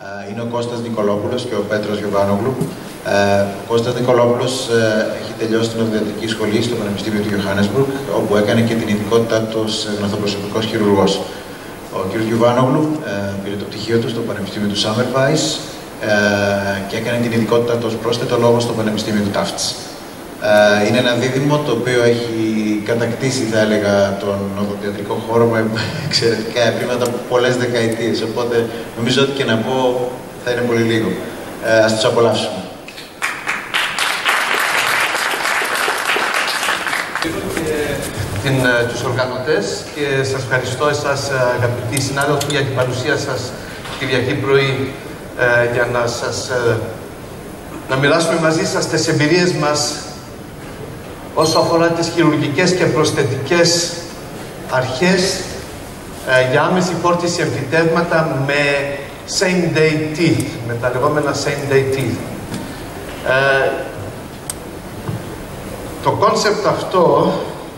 Είναι ο Κώστας Νικολόπουλος και ο Πέτρος Γιωβάνογλου. Ο Κώστας Νικολόπουλος έχει τελειώσει την οδοντιατρική σχολή στο Πανεπιστήμιο του Johannesburg, όπου έκανε και την ειδικότητά του ως γναθοπροσωπικός χειρουργός. Ο κ. Γιωβάνογλου πήρε το πτυχίο του στο Πανεπιστήμιο του Σάμερβάις και έκανε την ειδικότητά του ως πρόσθετο λόγο στο Πανεπιστήμιο του Ταύτς. Είναι ένα δίδυμο το οποίο έχει κατακτήσει, θα έλεγα, τον οδοντιατρικό χώρο με εξαιρετικά επίματα από πολλές δεκαετίες. Οπότε νομίζω ότι και να πω θα είναι πολύ λίγο. Ας τους απολαύσουμε. Τους οργανωτές και σας ευχαριστώ εσάς, αγαπητοί συνάδελφοι, για την παρουσία σας Κυριακή πρωί για να μοιράσουμε μαζί σας τις εμπειρίες μας όσο αφορά τις χειρουργικές και προσθετικές αρχές για άμεση φόρτιση εμφυτεύματα με same day teeth, με τα λεγόμενα same day teeth. Το κόνσεπτ αυτό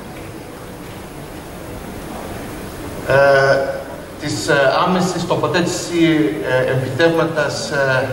της άμεσης τοποθέτηση εμφυτεύματος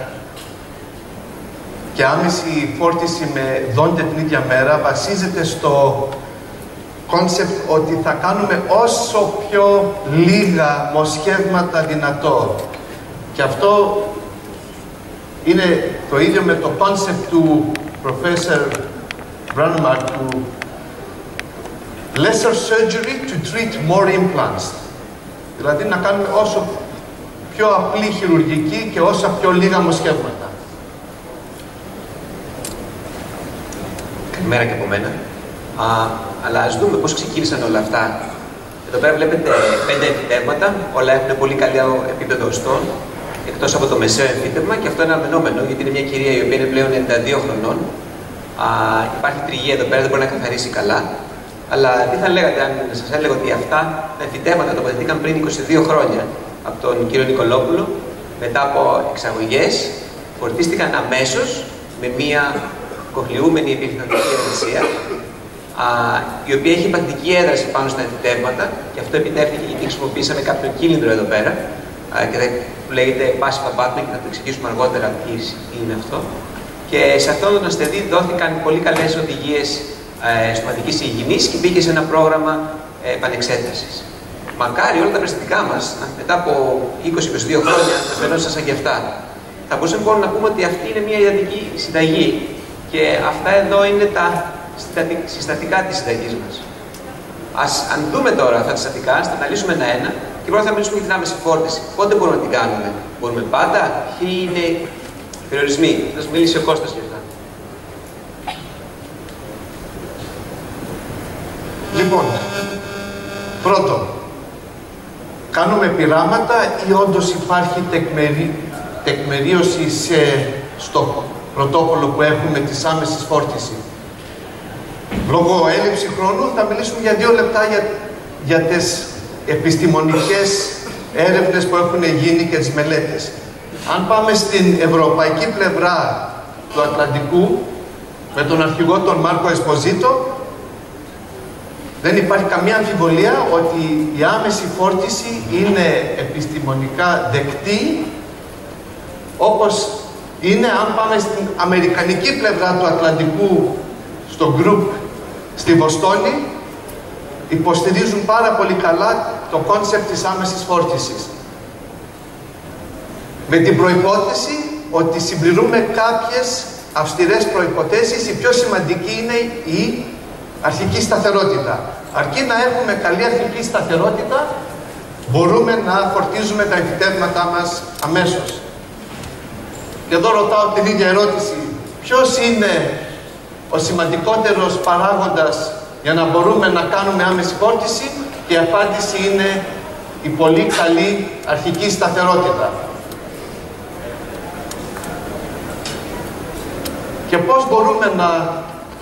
και άμεση φόρτιση με δόντια την ίδια μέρα βασίζεται στο κόνσεπτ ότι θα κάνουμε όσο πιο λίγα μοσχεύματα δυνατό. Και αυτό είναι το ίδιο με το κόνσεπτ του Professor Bronnemark του lesser surgery to treat more implants. Δηλαδή να κάνουμε όσο πιο απλή χειρουργική και όσα πιο λίγα μοσχεύματα. Καλημέρα και από μένα. Αλλά ας δούμε πώς ξεκίνησαν όλα αυτά. Εδώ πέρα βλέπετε 5 εμφυτεύματα, όλα έχουν πολύ καλό επίπεδο οστών, εκτός από το μεσαίο εμφύτευμα, και αυτό είναι αμενόμενο, γιατί είναι μια κυρία η οποία είναι πλέον 92 χρονών. Υπάρχει τριγεία εδώ πέρα, δεν μπορεί να καθαρίσει καλά. Αλλά τι θα λέγατε αν σας έλεγα ότι αυτά τα εμφυτεύματα τοποθετήθηκαν πριν 22 χρόνια από τον κύριο Νικολόπουλο, μετά από εξαγωγές, φορτίστηκαν αμέσως με μια κοχλιούμενη επιφυλακτική εργασία, η οποία έχει υπακτική έδραση πάνω στα εμφυτεύματα, και αυτό επιτεύχθηκε γιατί χρησιμοποίησαμε κάποιον κύλινδρο εδώ πέρα, και που λέγεται passive abutment, και θα το εξηγήσουμε αργότερα τι είναι αυτό. Και σε αυτόν τον ασθενή δόθηκαν πολύ καλές οδηγίες στοματικής υγιεινής και μπήκε σε ένα πρόγραμμα επανεξέτασης. Μακάρι όλα τα περιστατικά μας, μετά από 20-22 χρόνια, να φαινόντουσαν σαν και αυτά. Θα μπορούσαμε λοιπόν να πούμε ότι αυτή είναι μια ιατρική συνταγή και αυτά εδώ είναι τα συστατικά της συνταγής μας. Αν δούμε τώρα αυτά τα συστατικά, θα τα αναλύσουμε ένα-ένα και πρώτα θα μιλήσουμε για την άμεση φόρτιση. Πότε μπορούμε να την κάνουμε? Μπορούμε πάντα? Ποιοι είναι οι περιορισμοί? Θα σας μιλήσει ο Κώστας για αυτά. Λοιπόν, πρώτον, κάνουμε πειράματα ή όντως υπάρχει τεκμηρίωση στο πρωτόκολλο που έχουμε της άμεσης φόρτισης. Λόγω έλλειψη χρόνου θα μιλήσουμε για 2 λεπτά για τις επιστημονικές έρευνες που έχουν γίνει και τις μελέτες. Αν πάμε στην ευρωπαϊκή πλευρά του Ατλαντικού, με τον αρχηγό τον Μάρκο Εσποζίτο, δεν υπάρχει καμία αμφιβολία ότι η άμεση φόρτιση είναι επιστημονικά δεκτή, όπως είναι αν πάμε στην αμερικανική πλευρά του Ατλαντικού, στο group στη Βοστόνη, υποστηρίζουν πάρα πολύ καλά το κόνσεπτ της άμεσης φόρτισης. Με την προϋπόθεση ότι συμπληρούμε κάποιες αυστηρές προϋποθέσεις, η πιο σημαντική είναι η αρχική σταθερότητα. Αρκεί να έχουμε καλή αρχική σταθερότητα, μπορούμε να φορτίζουμε τα εμφυτεύματά μας αμέσως. Και εδώ ρωτάω την ίδια ερώτηση. Ποιος είναι ο σημαντικότερος παράγοντας για να μπορούμε να κάνουμε άμεση φόρτιση? Και η απάντηση είναι η πολύ καλή αρχική σταθερότητα. Και πώς μπορούμε να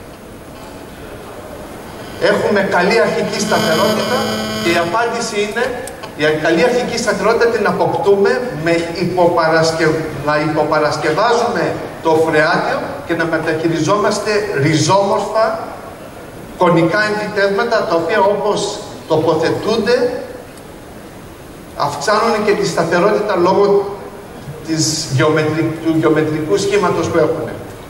έχουμε καλή αρχική σταθερότητα? Και η απάντηση είναι η καλή αρχική σταθερότητα την αποκτούμε με να υποπαρασκευάζουμε το φρεάτιο και να μεταχειριζόμαστε ριζόμορφα κονικά εμφυτεύματα, τα οποία όπως τοποθετούνται αυξάνουν και τη σταθερότητα λόγω του γεωμετρικού σχήματος που έχουν.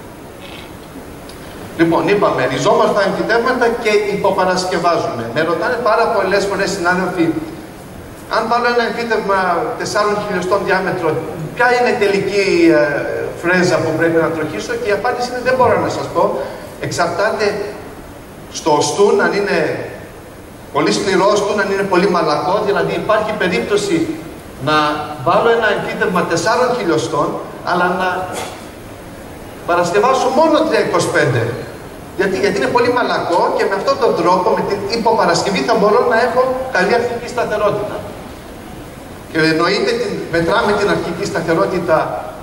Λοιπόν, είπαμε, ριζόμορφα εμφυτεύματα και υποπαρασκευάζουμε. Με ρωτάνε πάρα πολλές φορές συνάδελφοι, αν βάλω ένα εμφύτευμα 4 χιλιοστών διάμετρο, ποια είναι η τελική φρέζα που πρέπει να τροχίσω, και η απάντηση είναι δεν μπορώ να σας πω. Εξαρτάται στο στούν, αν είναι πολύ σκληρό στούν, αν είναι πολύ μαλακό, δηλαδή υπάρχει περίπτωση να βάλω ένα εμφύτευμα 4 χιλιοστών, αλλά να παρασκευάσω μόνο 325. Γιατί είναι πολύ μαλακό και με αυτόν τον τρόπο, με την υποπαρασκευή, θα μπορώ να έχω καλή αρχική σταθερότητα. Και εννοείται, μετράμε την αρχική σταθερότητα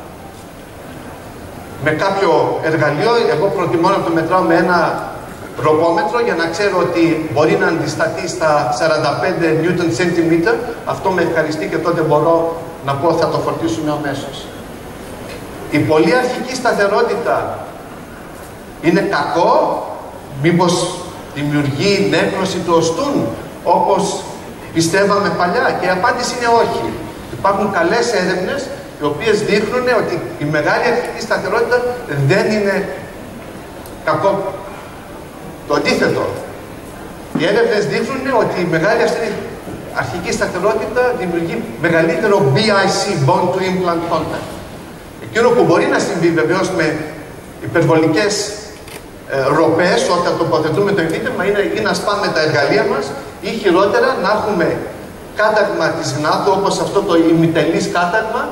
με κάποιο εργαλείο. Εγώ προτιμώ να το μετράω με ένα ροπόμετρο για να ξέρω ότι μπορεί να αντισταθεί στα 45 Newton-cm. Αυτό με ευχαριστεί και τότε μπορώ να πω θα το φορτίσουμε αμέσως. Η πολύ αρχική σταθερότητα είναι κακό, μήπως δημιουργεί νέκρωση του οστούν, όπως πιστεύαμε παλιά? Και η απάντηση είναι όχι. Υπάρχουν καλές έρευνες οι οποίες δείχνουν ότι η μεγάλη αρχική σταθερότητα δεν είναι κακό. Το αντίθετο. Οι έρευνες δείχνουν ότι η μεγάλη αρχική σταθερότητα δημιουργεί μεγαλύτερο BIC, Bone to Implant Contact. Εκείνο που μπορεί να συμβεί βεβαίως με υπερβολικές ροπές όταν τοποθετούμε το εμφύτευμα είναι να σπάμε τα εργαλεία μας, ή χειρότερα να έχουμε κάταγμα της γνάθου, όπως αυτό το ημιτελής κάταγμα,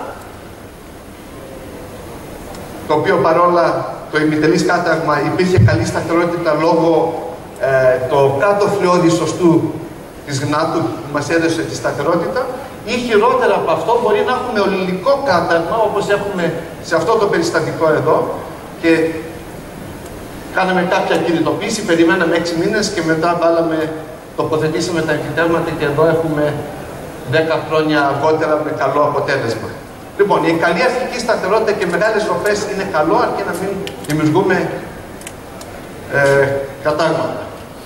το οποίο παρόλα το ημιτελής κάταγμα υπήρχε καλή σταθερότητα λόγω το κάτω φλοιώδης οστού της γνάθου που μας έδωσε τη σταθερότητα, ή χειρότερα από αυτό μπορεί να έχουμε ολυλικό κάταγμα, όπως έχουμε σε αυτό το περιστατικό εδώ, και κάναμε κάποια κινητοποίηση, περιμέναμε 6 μήνες και μετά τοποθετήσαμε τα εμφυτεύματα και εδώ έχουμε 10 χρόνια αργότερα με καλό αποτέλεσμα. Λοιπόν, η καλή αρχική σταθερότητα και μεγάλες ροφές είναι καλό, αρκεί να μην δημιουργούμε κατάγματα.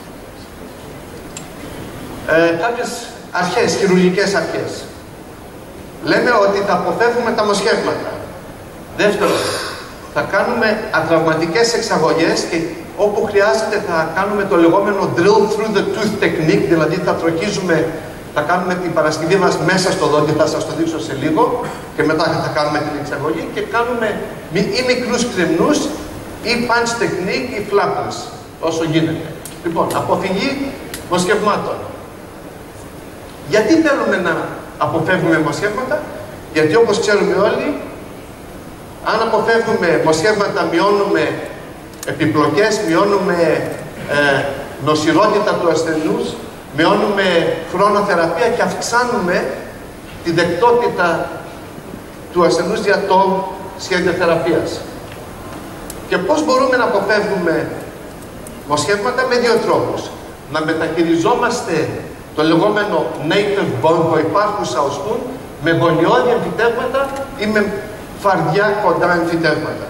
Κάποιες αρχές, χειρουργικές αρχές. Λέμε ότι θα αποφεύγουμε τα μοσχεύματα. Δεύτερον, θα κάνουμε ατραυματικές εξαγωγές και όπου χρειάζεται θα κάνουμε το λεγόμενο drill through the tooth technique, δηλαδή θα κάνουμε την παρασκευή μας μέσα στο δόντι, θα σας το δείξω σε λίγο, και μετά θα κάνουμε την εξαγωγή και κάνουμε ή μικρούς κρεμνούς ή punch technique ή flappers, όσο γίνεται. Λοιπόν, αποφυγή μοσχευμάτων. Γιατί θέλουμε να αποφεύγουμε μοσχεύματα? Γιατί όπως ξέρουμε όλοι, αν αποφεύγουμε μοσχεύματα, μειώνουμε επιπλοκές, μειώνουμε νοσηρότητα του ασθενούς, μειώνουμε χρόνο θεραπεία και αυξάνουμε τη δεκτότητα του ασθενούς για το σχέδιο θεραπείας. Και πώς μπορούμε να αποφεύγουμε μοσχεύματα? Με δύο τρόπους. Να μεταχειριζόμαστε το λεγόμενο native bone, το υπάρχουσα οστούν, με γωνιώδη εμφυτεύματα ή με φαρδιά κοντά εμφυτεύματα.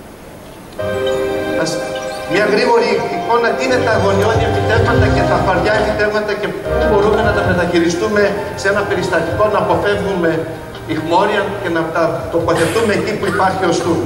Μια γρήγορη εικόνα, τι είναι τα γωνιώδη εμφυτεύματα και τα φαρδιά εμφυτεύματα και πού μπορούμε να τα μεταχειριστούμε σε ένα περιστατικό, να αποφεύγουμε ιχμόρια και να τα τοποθετούμε εκεί που υπάρχει οστούν.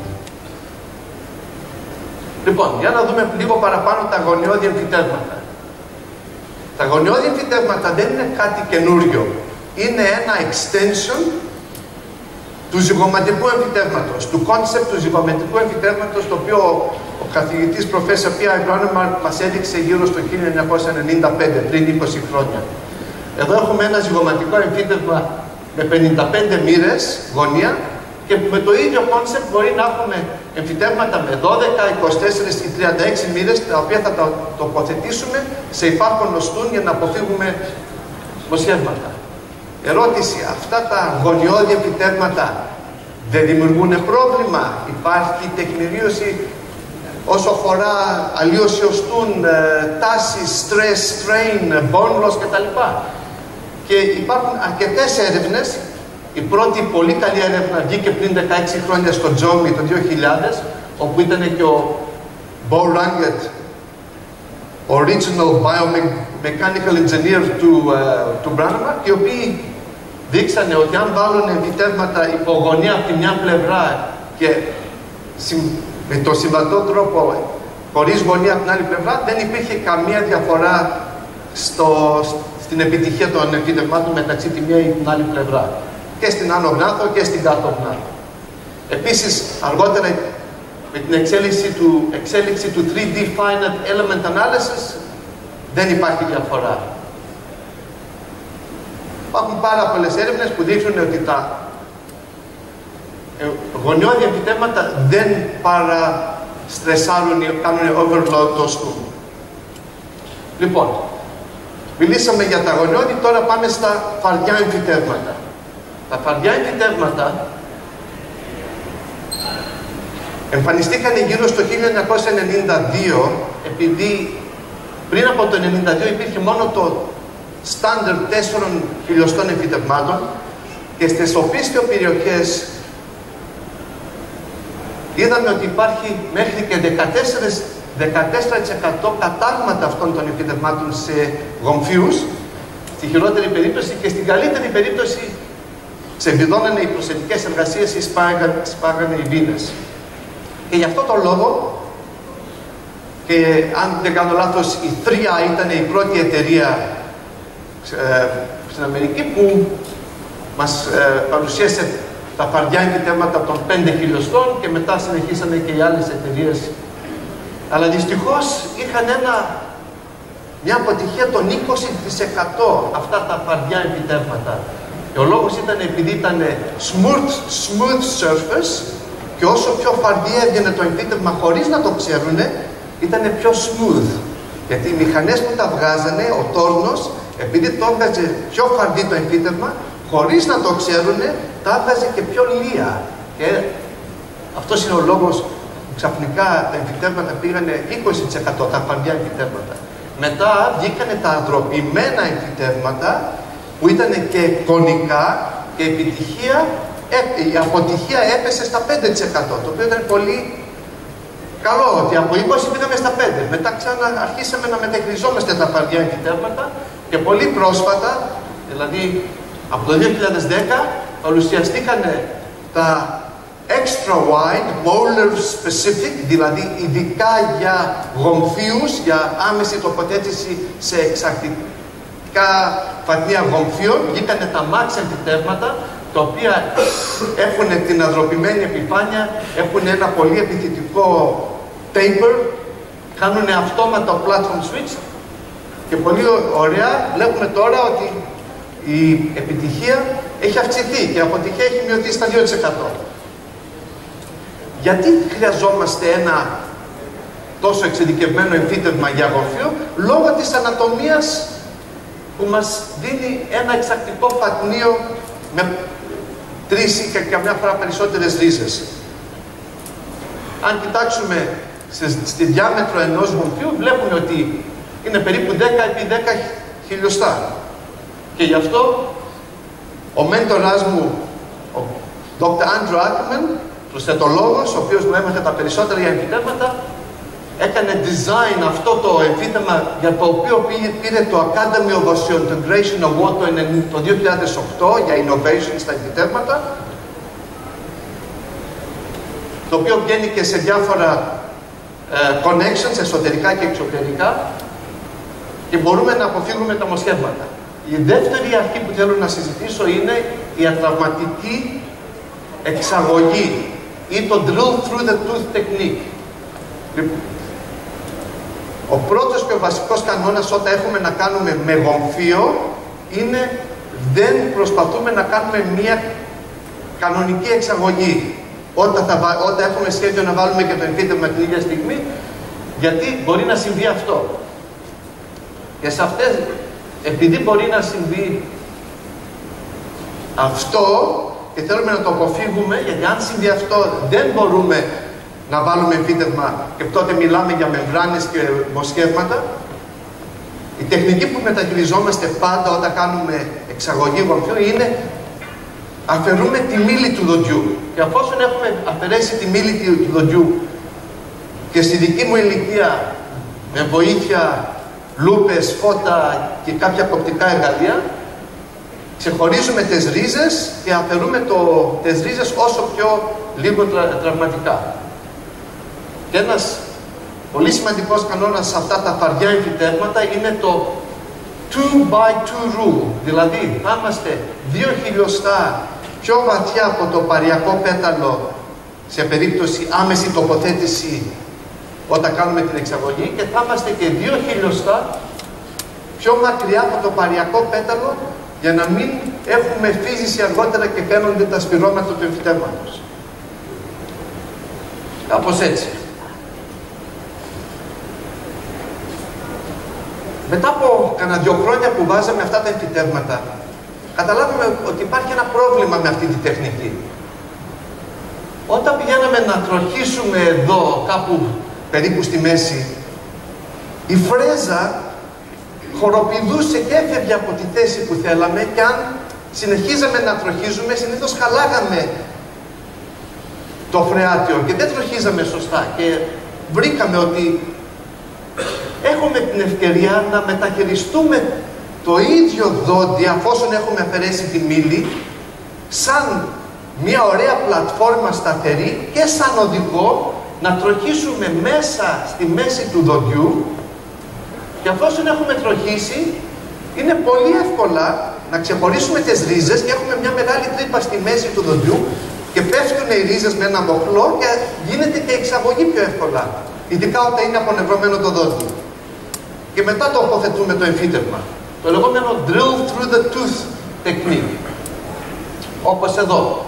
Λοιπόν, για να δούμε λίγο παραπάνω τα γωνιώδη εμφυτεύματα. Τα γωνιώδη εμφυτεύματα δεν είναι κάτι καινούριο. Είναι ένα extension του ζυγωματικού εμφυτεύματος, του concept του ζυγωματικού εμφυτεύματος, το οποίο ο καθηγητής Professor P.I. Bronnemark μας έδειξε γύρω στο 1995, πριν 20 χρόνια. Εδώ έχουμε ένα ζυγωματικό εμφύτευμα με 55 μοίρες γωνία και με το ίδιο concept μπορεί να έχουμε εμφυτεύματα με 12, 24 ή 36 μοίρες, τα οποία θα τα τοποθετήσουμε σε υπάρχον οστούν για να αποφύγουμε μοσχεύματα. Ερώτηση, αυτά τα γωνιώδη εμφυτεύματα δεν δημιουργούν πρόβλημα? Υπάρχει τεκμηρίωση όσο αφορά αλλίωση οστούν, τάσεις, stress, strain, bone loss κτλ. Και υπάρχουν αρκετές έρευνες. Η πρώτη πολύ καλή έρευνα βγήκε πριν 16 χρόνια στο Τζόμι το 2000, όπου ήταν και ο Bo Ranget, original biomechanical engineer του Bronnemark, οι οποίοι δείξανε ότι αν βάλουν εμφυτεύματα υπογωνία από τη μια πλευρά και με το συμβατό τρόπο χωρίς γωνία από την άλλη πλευρά, δεν υπήρχε καμία διαφορά στην επιτυχία των εμφυτευμάτων μεταξύ τη μία ή την άλλη πλευρά. Και στην άνω γνάθο και στην κάτω γνάθο. Επίσης, αργότερα με την εξέλιξη του 3D Finite Element Analysis δεν υπάρχει διαφορά. Υπάρχουν πάρα πολλές έρευνες που δείχνουν ότι τα γωνιώδη εμφυτεύματα δεν παραστρεσάρουν ή κάνουν overload το σκρου. Λοιπόν, μιλήσαμε για τα γωνιώδη, τώρα πάμε στα φαρδιά εμφυτεύματα. Τα φαρδιά εμφυτεύματα εμφανιστήκαν γύρω στο 1992, επειδή πριν από το 1992 υπήρχε μόνο το στάνταρ 4 χιλιοστών εμφυτευμάτων και στις οπίστιο περιοχές είδαμε ότι υπάρχει μέχρι και 14% κατάγματα αυτών των εμφυτευμάτων σε γομφίους, στη χειρότερη περίπτωση, και στην καλύτερη περίπτωση ξεβιδώνανε οι προσθετικές εργασίες ή σπάγανε οι βίνες. Και γι' αυτό το λόγο, και αν δεν κάνω λάθος, η 3 ήταν η πρώτη εταιρεία στην Αμερική που μας παρουσίασε τα φαρδιά εμφυτεύματα των 5 χιλιοστών και μετά συνεχίσανε και οι άλλες εταιρείες. Αλλά δυστυχώς είχαν μια αποτυχία των 20% αυτά τα φαρδιά εμφυτεύματα. Και ο λόγος ήταν επειδή ήταν smooth surface και όσο πιο φαρδί έβγαινε το εμφύτευμα χωρίς να το ξέρουν, ήταν πιο smooth. Γιατί οι μηχανές που τα βγάζανε, ο τόρνος, επειδή το έβγαζε πιο φαρδί το εμφύτευμα, χωρίς να το ξέρουν, τα έβγαζε και πιο λία. Και αυτός είναι ο λόγος που ξαφνικά τα εμφυτεύματα πήγανε 20% τα φαρδιά εμφυτεύματα. Μετά βγήκανε τα αδροποιημένα εμφυτεύματα, που ήταν και κονικά, και η αποτυχία έπεσε στα 5%, το οποίο ήταν πολύ καλό, ότι από 20 πήγαμε στα 5. Μετά αρχίσαμε να μεταχειριζόμαστε τα φαρδιά εμφυτεύματα και πολύ πρόσφατα, δηλαδή από το 2010, παρουσιαστήκαν τα extra wide, molar specific, δηλαδή ειδικά για γομφίους, για άμεση τοποθέτηση σε εξαρτητικά φατνία γομφίων. Βγήκανε τα max εμφυτεύματα, τα οποία έχουν την αδροποιημένη επιφάνεια, έχουν ένα πολύ επιθετικό taper, κάνουν αυτόματα platform switch και πολύ ωραία βλέπουμε τώρα ότι η επιτυχία έχει αυξηθεί και η αποτυχία έχει μειωθεί στα 2%. Γιατί χρειαζόμαστε ένα τόσο εξειδικευμένο εμφύτευμα για γομφίο? Λόγω της ανατομίας που μας δίνει ένα εξαρτητικό φατνίο με 3 ή και καμιά φορά περισσότερες ρίζες. Αν κοιτάξουμε στη διάμετρο ενός γομφιού, βλέπουμε ότι είναι περίπου 10 επί 10 χιλιοστά. Και γι' αυτό ο μέντορας μου, ο Dr. Andrew Ackerman, προσθετολόγος, ο οποίος μου έμαθε τα περισσότερα για εμφυτεύματα, έκανε design αυτό το εμφύτευμα για το οποίο πήρε το Academy of Osseointegration Award το 2008 για innovation στα εμφυτεύματα, το οποίο βγαίνει και σε διάφορα connections, εσωτερικά και εξωτερικά, και μπορούμε να αποφύγουμε τα μοσχεύματα. Η δεύτερη αρχή που θέλω να συζητήσω είναι η ατραυματική εξαγωγή ή το drill through the tooth technique. Ο πρώτος και ο βασικός κανόνας όταν έχουμε να κάνουμε με γομφίο είναι δεν προσπαθούμε να κάνουμε μία κανονική εξαγωγή όταν έχουμε σχέδιο να βάλουμε και το εμφύτευμα την ίδια στιγμή, γιατί μπορεί να συμβεί αυτό. Και σε αυτές, επειδή μπορεί να συμβεί αυτό και θέλουμε να το αποφύγουμε, γιατί αν συμβεί αυτό δεν μπορούμε να βάλουμε εμφύτευμα και τότε μιλάμε για μεμβράνες και μοσχεύματα. Η τεχνική που μεταχειριζόμαστε πάντα όταν κάνουμε εξαγωγή γομφιού είναι αφαιρούμε τη μύλη του δοντιού. Και αφόσον έχουμε αφαιρέσει τη μύλη του δοντιού και στη δική μου ηλικία με βοήθεια λούπες, φώτα και κάποια οπτικά εργαλεία, ξεχωρίζουμε τις ρίζες και αφαιρούμε τις ρίζες όσο πιο λίγο τραυματικά. Και ένας πολύ σημαντικός κανόνας σε αυτά τα βαριά εμφυτεύματα είναι το 2x2 rule. Δηλαδή, θα είμαστε 2 χιλιοστά πιο βαθιά από το παριακό πέταλο σε περίπτωση άμεση τοποθέτηση όταν κάνουμε την εξαγωγή και θα είμαστε και 2 χιλιοστά πιο μακριά από το παριακό πέταλο για να μην έχουμε φύζηση αργότερα και φαίνονται τα σπυρώματα του εμφυτεύματος. Κάπως έτσι. Μετά από κανένα 2 χρόνια που βάζαμε αυτά τα εμφυτεύματα, καταλάβαμε ότι υπάρχει ένα πρόβλημα με αυτή τη τεχνική. Όταν πηγαίναμε να τροχίσουμε εδώ, κάπου περίπου στη μέση, η φρέζα χοροπηδούσε και έφευγε από τη θέση που θέλαμε και αν συνεχίζαμε να τροχίζουμε, συνήθως χαλάγαμε το φρεάτιο και δεν τροχίζαμε σωστά. Και βρήκαμε ότι έχουμε την ευκαιρία να μεταχειριστούμε το ίδιο δόντι, αφόσον έχουμε αφαιρέσει τη μύλη, σαν μια ωραία πλατφόρμα σταθερή και σαν οδηγό να τροχίσουμε μέσα στη μέση του δοντιού και αφόσον έχουμε τροχίσει, είναι πολύ εύκολα να ξεχωρίσουμε τις ρίζες και έχουμε μια μεγάλη τρύπα στη μέση του δοντιού και πέφτουν οι ρίζες με ένα μοχλό και γίνεται και εξαγωγή πιο εύκολα, ειδικά όταν είναι απονευρωμένο το δόντι. Και μετά τοποθετούμε το εμφύτευμα, το λεγόμενο drill through the tooth technique, όπως εδώ.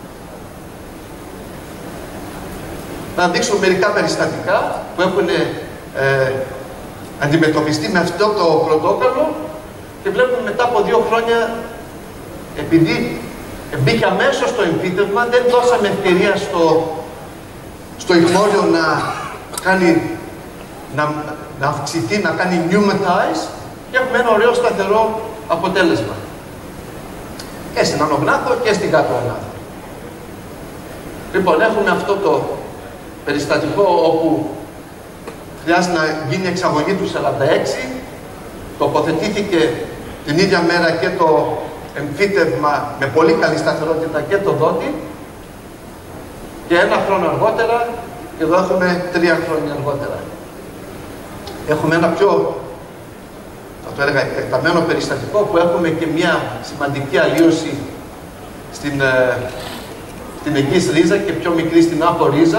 Να δείξω μερικά περιστατικά που έχουν αντιμετωπιστεί με αυτό το πρωτόκολλο και βλέπουμε μετά από 2 χρόνια, επειδή μπήκε αμέσως στο εμφύτευμα, δεν δώσαμε ευκαιρία στο ηχμόριο να αυξηθεί, να κάνει pneumatize και έχουμε ένα ωραίο σταθερό αποτέλεσμα. Και στην ανογνάθο και στην κάτω ανάθο. Λοιπόν, έχουμε αυτό το περιστατικό όπου χρειάζεται να γίνει εξαγωγή του 46, τοποθετήθηκε την ίδια μέρα και το εμφύτευμα με πολύ καλή σταθερότητα και το δόντι και 1 χρόνο αργότερα και εδώ έχουμε 3 χρόνια αργότερα. Έχουμε ένα πιο, θα το έλεγα, εκτεταμένο περιστατικό που έχουμε και μια σημαντική αλλίωση στην εγγύς ρίζα και πιο μικρή στην άπο ρίζα.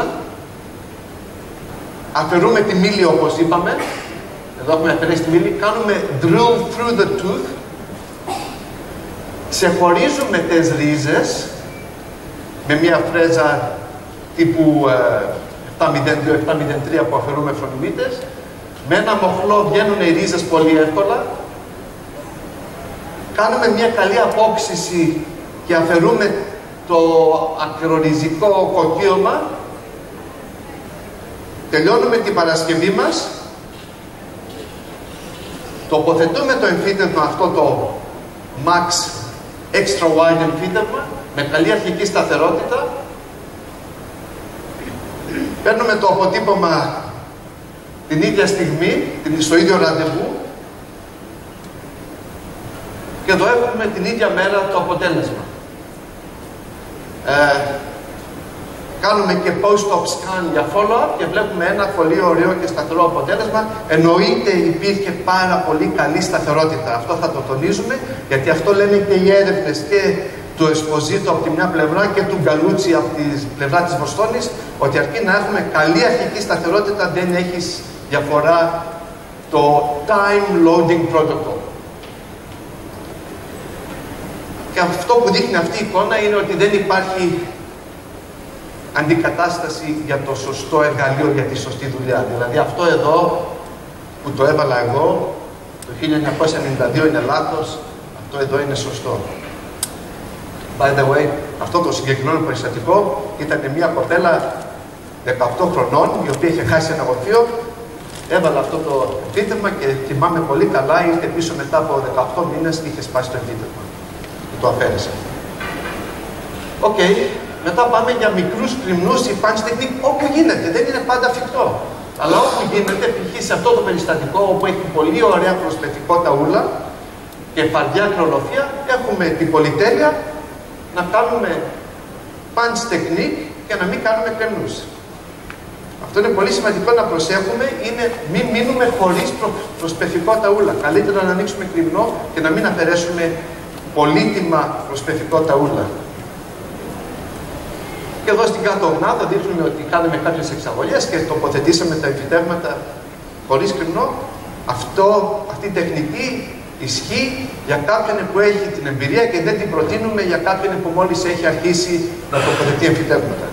Αφαιρούμε τη μύλη όπως είπαμε, εδώ έχουμε αφαιρέσει τη μύλη, κάνουμε drill through the tooth, ξεχωρίζουμε τις ρίζες με μια φρέζα τύπου 702-703 που αφαιρούμε φρονιμίτες, με ένα μοχλό βγαίνουν οι ρίζες πολύ εύκολα, κάνουμε μια καλή απόξυση και αφαιρούμε το ακροριζικό κοκκίωμα. Τελειώνουμε την Παρασκευή μας, τοποθετούμε το εμφύτευμα αυτό το Max Extra Wide εμφύτευμα με καλή αρχική σταθερότητα. Παίρνουμε το αποτύπωμα την ίδια στιγμή, στο ίδιο ραντεβού και εδώ έχουμε την ίδια μέρα το αποτέλεσμα. Κάνουμε και post-op scan για follow-up και βλέπουμε ένα πολύ ωραίο και σταθερό αποτέλεσμα. Εννοείται υπήρχε πάρα πολύ καλή σταθερότητα. Αυτό θα το τονίζουμε, γιατί αυτό λένε και οι έρευνες και του Esposito από τη μια πλευρά και του Γκαλούτσι από τη πλευρά της Βοστόνης, ότι αρκεί να έχουμε καλή αρχική σταθερότητα, δεν έχεις διαφορά το time loading protocol. Και αυτό που δείχνει αυτή η εικόνα είναι ότι δεν υπάρχει αντικατάσταση για το σωστό εργαλείο για τη σωστή δουλειά. Δηλαδή αυτό εδώ που το έβαλα εγώ το 1992 είναι λάθος, αυτό εδώ είναι σωστό. By the way, αυτό το συγκεκριμένο περιστατικό ήταν μια κοπέλα 18 χρονών, η οποία είχε χάσει ένα γοφείο, έβαλα αυτό το εμφύτευμα και θυμάμαι πολύ καλά, ήρθε πίσω μετά από 18 μήνες και είχε σπάσει το εμφύτευμα. Και το αφαίρεσε. Οκ. Μετά πάμε για μικρούς κρυμνούς ή punch technique όπου γίνεται, δεν είναι πάντα φυκτό. Αλλά όπου γίνεται, π.χ. σε αυτό το περιστατικό όπου έχει πολύ ωραία προσπετικότητα ούλα, και φαρδιά κρολοφία, έχουμε την πολυτέλεια να κάνουμε punch technique και να μην κάνουμε κρεμνούς. Αυτό είναι πολύ σημαντικό να προσέχουμε, είναι μην μείνουμε χωρίς προσπεθικό ταούλα. Καλύτερα να ανοίξουμε κρυμνό και να μην αφαιρέσουμε πολύτιμα προσπεθικό ταούλα. Και εδώ στην κάτω ογνάδα δείχνουμε ότι κάναμε κάποιες εξαγωγές και τοποθετήσαμε τα εμφυτεύματα χωρίς κρυμνό. Αυτή η τεχνική ισχύει για κάποιον που έχει την εμπειρία και δεν την προτείνουμε για κάποιον που μόλις έχει αρχίσει να τοποθετεί εμφυτεύματα.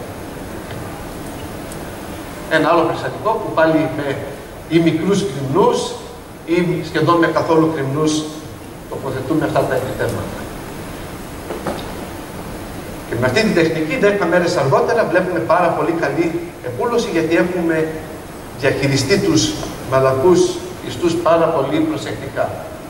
Ένα άλλο περιστατικό που πάλι με ή μικρούς κρυμνούς ή σχεδόν με καθόλου κρυμνούς τοποθετούμε αυτά τα εμφυτεύματα. Και με αυτή την τεχνική 10 μέρες αργότερα βλέπουμε πάρα πολύ καλή επούλωση, γιατί έχουμε διαχειριστεί τους μαλακούς ιστούς πάρα πολύ προσεκτικά.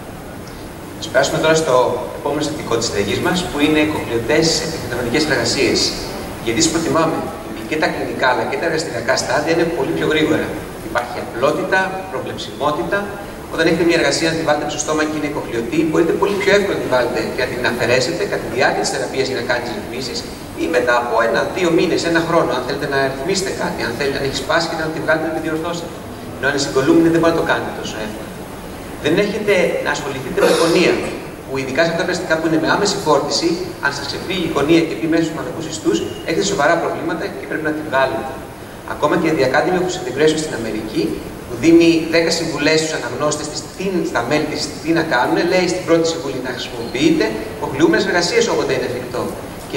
Ας περάσουμε τώρα στο επόμενο συστατικό της συνταγής μας, που είναι οι κοχλιωτές επιθετηματικές εργασίες. Γιατί τις προτιμάμε. Και τα κλινικά αλλά και τα εργαστηριακά στάδια είναι πολύ πιο γρήγορα. Υπάρχει απλότητα, προβλεψιμότητα. Όταν έχετε μια εργασία να τη βάλετε στο στόμα και είναι κοχλιωτή, μπορείτε πολύ πιο εύκολα να τη βάλετε και να την αφαιρέσετε κατά τη διάρκεια της θεραπείας για να κάνετε τις ρυθμίσεις, ή μετά από 1-2 μήνες, 1 χρόνο, αν θέλετε να ρυθμίσετε κάτι, αν θέλετε να έχει σπάσει και να τη βγάλετε να τη διορθώσετε. Ενώ αν είναι συγκολούμενη δεν μπορείτε να το κάνετε τόσο εύκολα. Δεν έχετε να ασχοληθείτε με γωνία, που ειδικά σε αυτά τα περιστατικά που είναι με άμεση φόρτιση, αν σας ξεφύγει η γωνία και πει μέσα στους μαλακούς ιστούς, έχετε σοβαρά προβλήματα και πρέπει να τη βγάλετε. Ακόμα και η The Academy of Integration στην Αμερική, που δίνει 10 συμβουλές στους αναγνώστες της, στα μέλη της, τι να κάνουν, λέει στην πρώτη συμβουλή να χρησιμοποιείτε κοχλιούμενες εργασίες όποτε είναι εφικτό. Και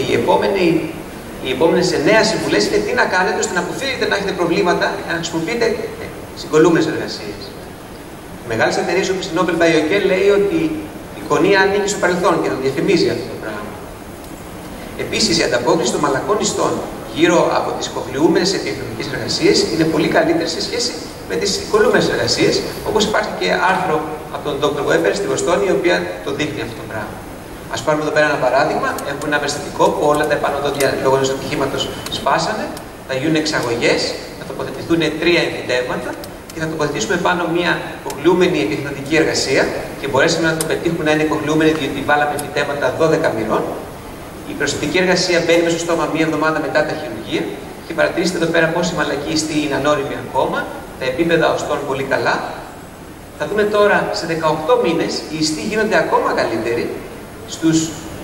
οι επόμενες 9 συμβουλές είναι τι να κάνετε ώστε να αποφύγετε να έχετε προβλήματα και να χρησιμοποιείτε συγκολούμενες εργασίες. Μεγάλες εταιρείες όπως η Nobel Biocare λέει ότι η γωνία ανήκει στο παρελθόν και το διαφημίζει αυτό το πράγμα. Επίσης, η ανταπόκριση των μαλακών ιστών γύρω από τις κοχλιούμενες επιθετικές εργασίες είναι πολύ καλύτερη σε σχέση με τις κολλούμενες εργασίες, όπως υπάρχει και άρθρο από τον Dr. Weber στη Βοστόνη, η οποία το δείχνει αυτό το πράγμα. Ας πάρουμε εδώ πέρα ένα παράδειγμα. Έχουμε ένα περιστατικό που όλα τα επανωδόντια λόγω ενός ατυχήματος σπάσανε, θα γίνουν εξαγωγές, θα τοποθετηθούν 3 εμφυτεύματα και θα τοποθετήσουμε πάνω μια κοχλιούμενη επιθετική εργασία και μπορέσαμε να το πετύχουμε να είναι κοχλιούμενη, διότι βάλαμε εμφυτεύματα 12 μηνών. Η προσθετική εργασία μπαίνει μέσα στο στόμα μία εβδομάδα μετά τα χειρουργία και παρατηρήστε εδώ πέρα πόσοι μαλακοί ιστοί είναι ανώριμοι ακόμα, τα επίπεδα οστών πολύ καλά. Θα δούμε τώρα σε 18 μήνες οι ιστοί γίνονται ακόμα καλύτεροι. Στους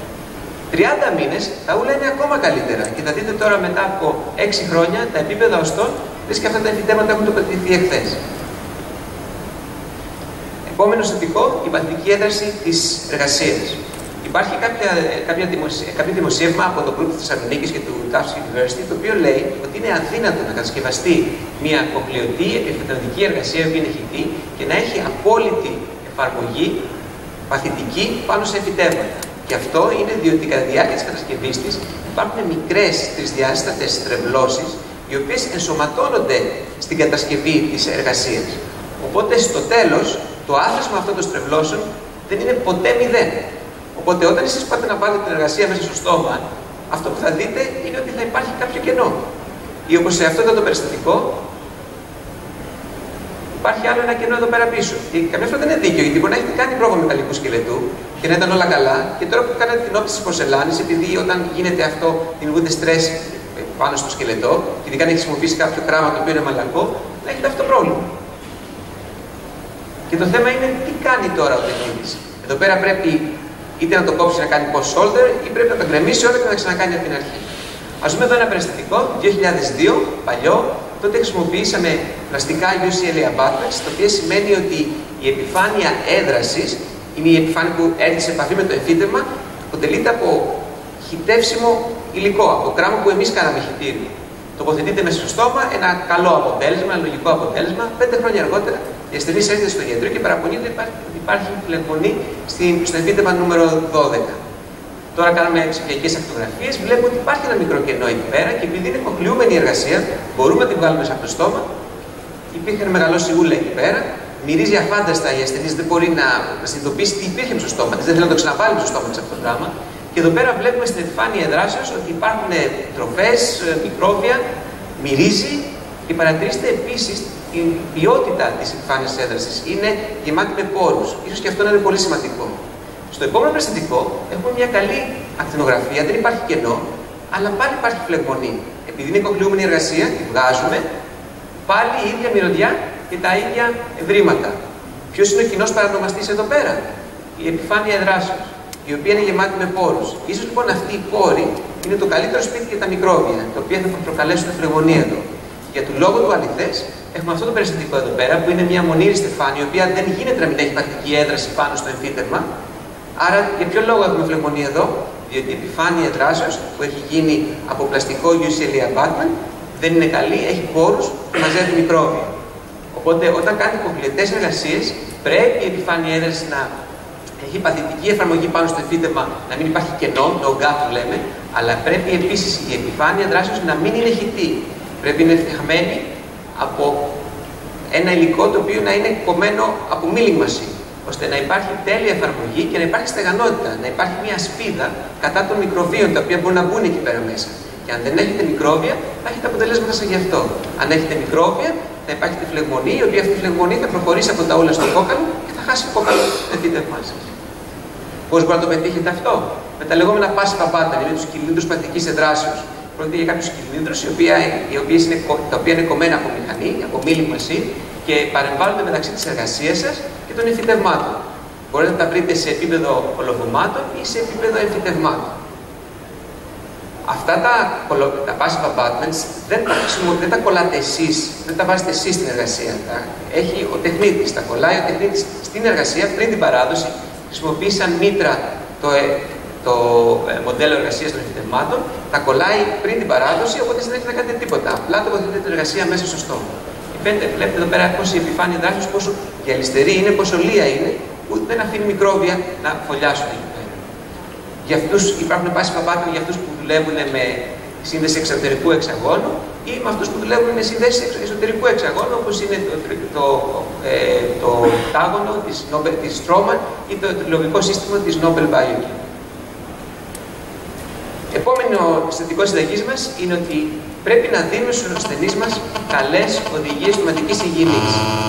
30 μήνες τα ούλα είναι ακόμα καλύτερα. Και θα δείτε τώρα μετά από 6 χρόνια τα επίπεδα οστών, λες και αυτά τα εμφυτεύματα έχουν τοποθετηθεί εχθές. Επόμενο συστατικό, η παθητική έδραση της εργασίας. Υπάρχει κάποιο δημοσίευμα από το Group της Θεσσαλονίκης και του Tufts University, το οποίο λέει ότι είναι αδύνατο να κατασκευαστεί μια κοχλιωτή επιφυτευτική εργασία που είναι χυτή και να έχει απόλυτη εφαρμογή παθητική πάνω σε εμφυτεύματα. Και αυτό είναι διότι κατά τη διάρκεια της κατασκευής της υπάρχουν μικρές τρισδιάστατες στρεβλώσεις, οι οποίες ενσωματώνονται στην κατασκευή της εργασίας. Οπότε στο τέλος, το άθροισμα αυτών των στρεβλώσεων δεν είναι ποτέ 0. Οπότε όταν εσείς πάτε να βάλετε την εργασία μέσα στο στόμα, αυτό που θα δείτε είναι ότι θα υπάρχει κάποιο κενό. Ή όπως σε αυτό εδώ το περιστατικό, υπάρχει άλλο ένα κενό εδώ πέρα πίσω. Και καμιά φορά δεν είναι δίκαιο, γιατί μπορεί να έχετε κάνει πρόβα μεταλλικού σκελετού και να ήταν όλα καλά, και τώρα που κάνετε την όψη της πορσελάνης, επειδή όταν γίνεται αυτό δημιουργούνται στρες πάνω στο σκελετό, και ειδικά αν έχει χρησιμοποιήσει κάποιο κράμα το οποίο είναι μαλακό, να έχετε αυτό το πρόβλημα. Και το θέμα είναι τι κάνει τώρα ο τεχνίτης. Εδώ πέρα πρέπει είτε να το κόψει να κάνει post shoulder, ή πρέπει να το γκρεμίσει όλα και να τα ξανακάνει από την αρχή. Ας δούμε εδώ ένα περιστατικό, 2002, παλιό. Τότε χρησιμοποιήσαμε πλαστικά UCLA abutments, το οποίο σημαίνει ότι η επιφάνεια έδρασης, είναι η επιφάνεια που έρχεται σε επαφή με το εμφύτευμα, αποτελείται από χυτεύσιμο υλικό, από κράμα που εμείς κάναμε χυτήριο. Τοποθετείται μέσα στο στόμα, ένα καλό αποτέλεσμα, ένα λογικό αποτέλεσμα. 5 χρόνια αργότερα, η ασθενής έρχεται στο γιατρό και παραπονείται ότι υπάρχει φλεγμονή στο εμφύτευμα νούμερο 12. Τώρα κάνουμε ψηφιακές ακτογραφίες, βλέπουμε ότι υπάρχει ένα μικρό κενό εκεί πέρα και επειδή είναι κοχλιούμενη η εργασία, μπορούμε να την βγάλουμε μέσα από το στόμα. Υπήρχε ένα μεγαλώσει ούλα εκεί πέρα, μυρίζει αφάνταστα, η ασθενής δεν μπορεί να συνειδητοποιήσει τι υπήρχε στο στόμα της, δεν θέλει να το ξαναβάλει στο στόμα της αυτό το πράγμα. Και εδώ πέρα βλέπουμε στην επιφάνεια εδράσεως ότι υπάρχουν τροφές, μικρόβια, μυρίζει και παρατηρήστε επίσης την ποιότητα της επιφάνειας έδρασης. Είναι γεμάτη με πόρους. Ίσως και αυτό να είναι πολύ σημαντικό. Στο επόμενο περιστατικό έχουμε μια καλή ακτινογραφία, δεν υπάρχει κενό, αλλά πάλι υπάρχει φλεγμονή. Επειδή είναι κοκλειούμενη εργασία, τη βγάζουμε, πάλι η ίδια μυρωδιά και τα ίδια ευρήματα. Ποιος είναι ο κοινός παρανομαστής εδώ πέρα? Η επιφάνεια εδράσεως, η οποία είναι γεμάτη με πόρους. Ίσως λοιπόν αυτοί οι πόροι είναι το καλύτερο σπίτι για τα μικρόβια, τα οποία θα προκαλέσουν φλεγμονή εδώ. Για του λόγου του αληθές, έχουμε αυτό το περιστατικό εδώ πέρα, που είναι μια μονήρη στεφάνη, η οποία δεν γίνεται να μην έχει πρακτική έδραση πάνω στο εμφύτευμα. Άρα, για ποιο λόγο έχουμε φλεγμονή εδώ? Διότι η επιφάνεια εδράσεως που έχει γίνει από πλαστικό UCLA abutment δεν είναι καλή, έχει πόρους που μαζεύει μικρόβια. Οπότε, όταν κάνει κοκλειωτές εργασίες, πρέπει η επιφάνεια έδραση να έχει παθητική εφαρμογή πάνω στο εμφύτευμα, να μην υπάρχει κενό, no gap που λέμε, αλλά πρέπει επίσης η επιφάνεια δράσεως να μην είναι χυτή. Πρέπει να είναι φτιαγμένη από ένα υλικό το οποίο να είναι κομμένο από milling machine, ώστε να υπάρχει τέλεια εφαρμογή και να υπάρχει στεγανότητα, να υπάρχει μια σπίδα κατά των μικροβίων τα οποία μπορούν να μπουν εκεί πέρα μέσα. Και αν δεν έχετε μικρόβια, θα έχετε αποτελέσματα σαν γι' αυτό. Αν έχετε μικρόβια, θα υπάρχει τη φλεγμονή, η οποία αυτή η φλεγμονή θα προχωρήσει από τα ούλα στο κόκαλο και θα χάσει το κόκαλο το εμφύτευμά σας. Πώς μπορεί να το πετύχετε αυτό? Με τα λεγόμενα passive abutment, με τους κυλίνδρους παθητικής εδράσεως. Πρόκειται για κάποιους κυλίνδρους τα οποία είναι κομμένα από μηχανή, από milling machine και παρεμβάλλονται μεταξύ της εργασίας σας και των εμφυτευμάτων. Μπορείτε να τα βρείτε σε επίπεδο ολοβωμάτων ή σε επίπεδο εμφυτευμάτων. Αυτά τα passive abutments δεν τα κολλάτε εσείς, δεν τα βάζετε εσείς στην εργασία. Έχει ο τεχνίτης, τα κολλάει ο τεχνίτης στην εργασία πριν την παράδοση. Χρησιμοποιεί σαν μήτρα το μοντέλο εργασίας των εμφυτευμάτων, τα κολλάει πριν την παράδοση, οπότε δεν έχει να κάνετε τίποτα. Απλά τοποθετείτε την εργασία μέσα στο στόμα. Βλέπετε εδώ πέρα πώς η επιφάνεια δράσεως, πόσο γυαλιστερή είναι, πόσο λία είναι, που δεν αφήνει μικρόβια να φωλιάσουν εκεί πέρα. Για αυτούς υπάρχουν passive abutment για αυτούς που δουλεύουν με σύνδεση εξωτερικού εξαγώνου ή με αυτούς που δουλεύουν με σύνδεση εσωτερικού εξαγώνου, όπως είναι το τάγωνο της Stroman ή το τριλογικό σύστημα της Nobel Biochem. Επόμενο συστατικό συνταγής μας είναι ότι πρέπει να δίνουμε στους ασθενείς μας καλές οδηγίες σωματικής υγιεινής.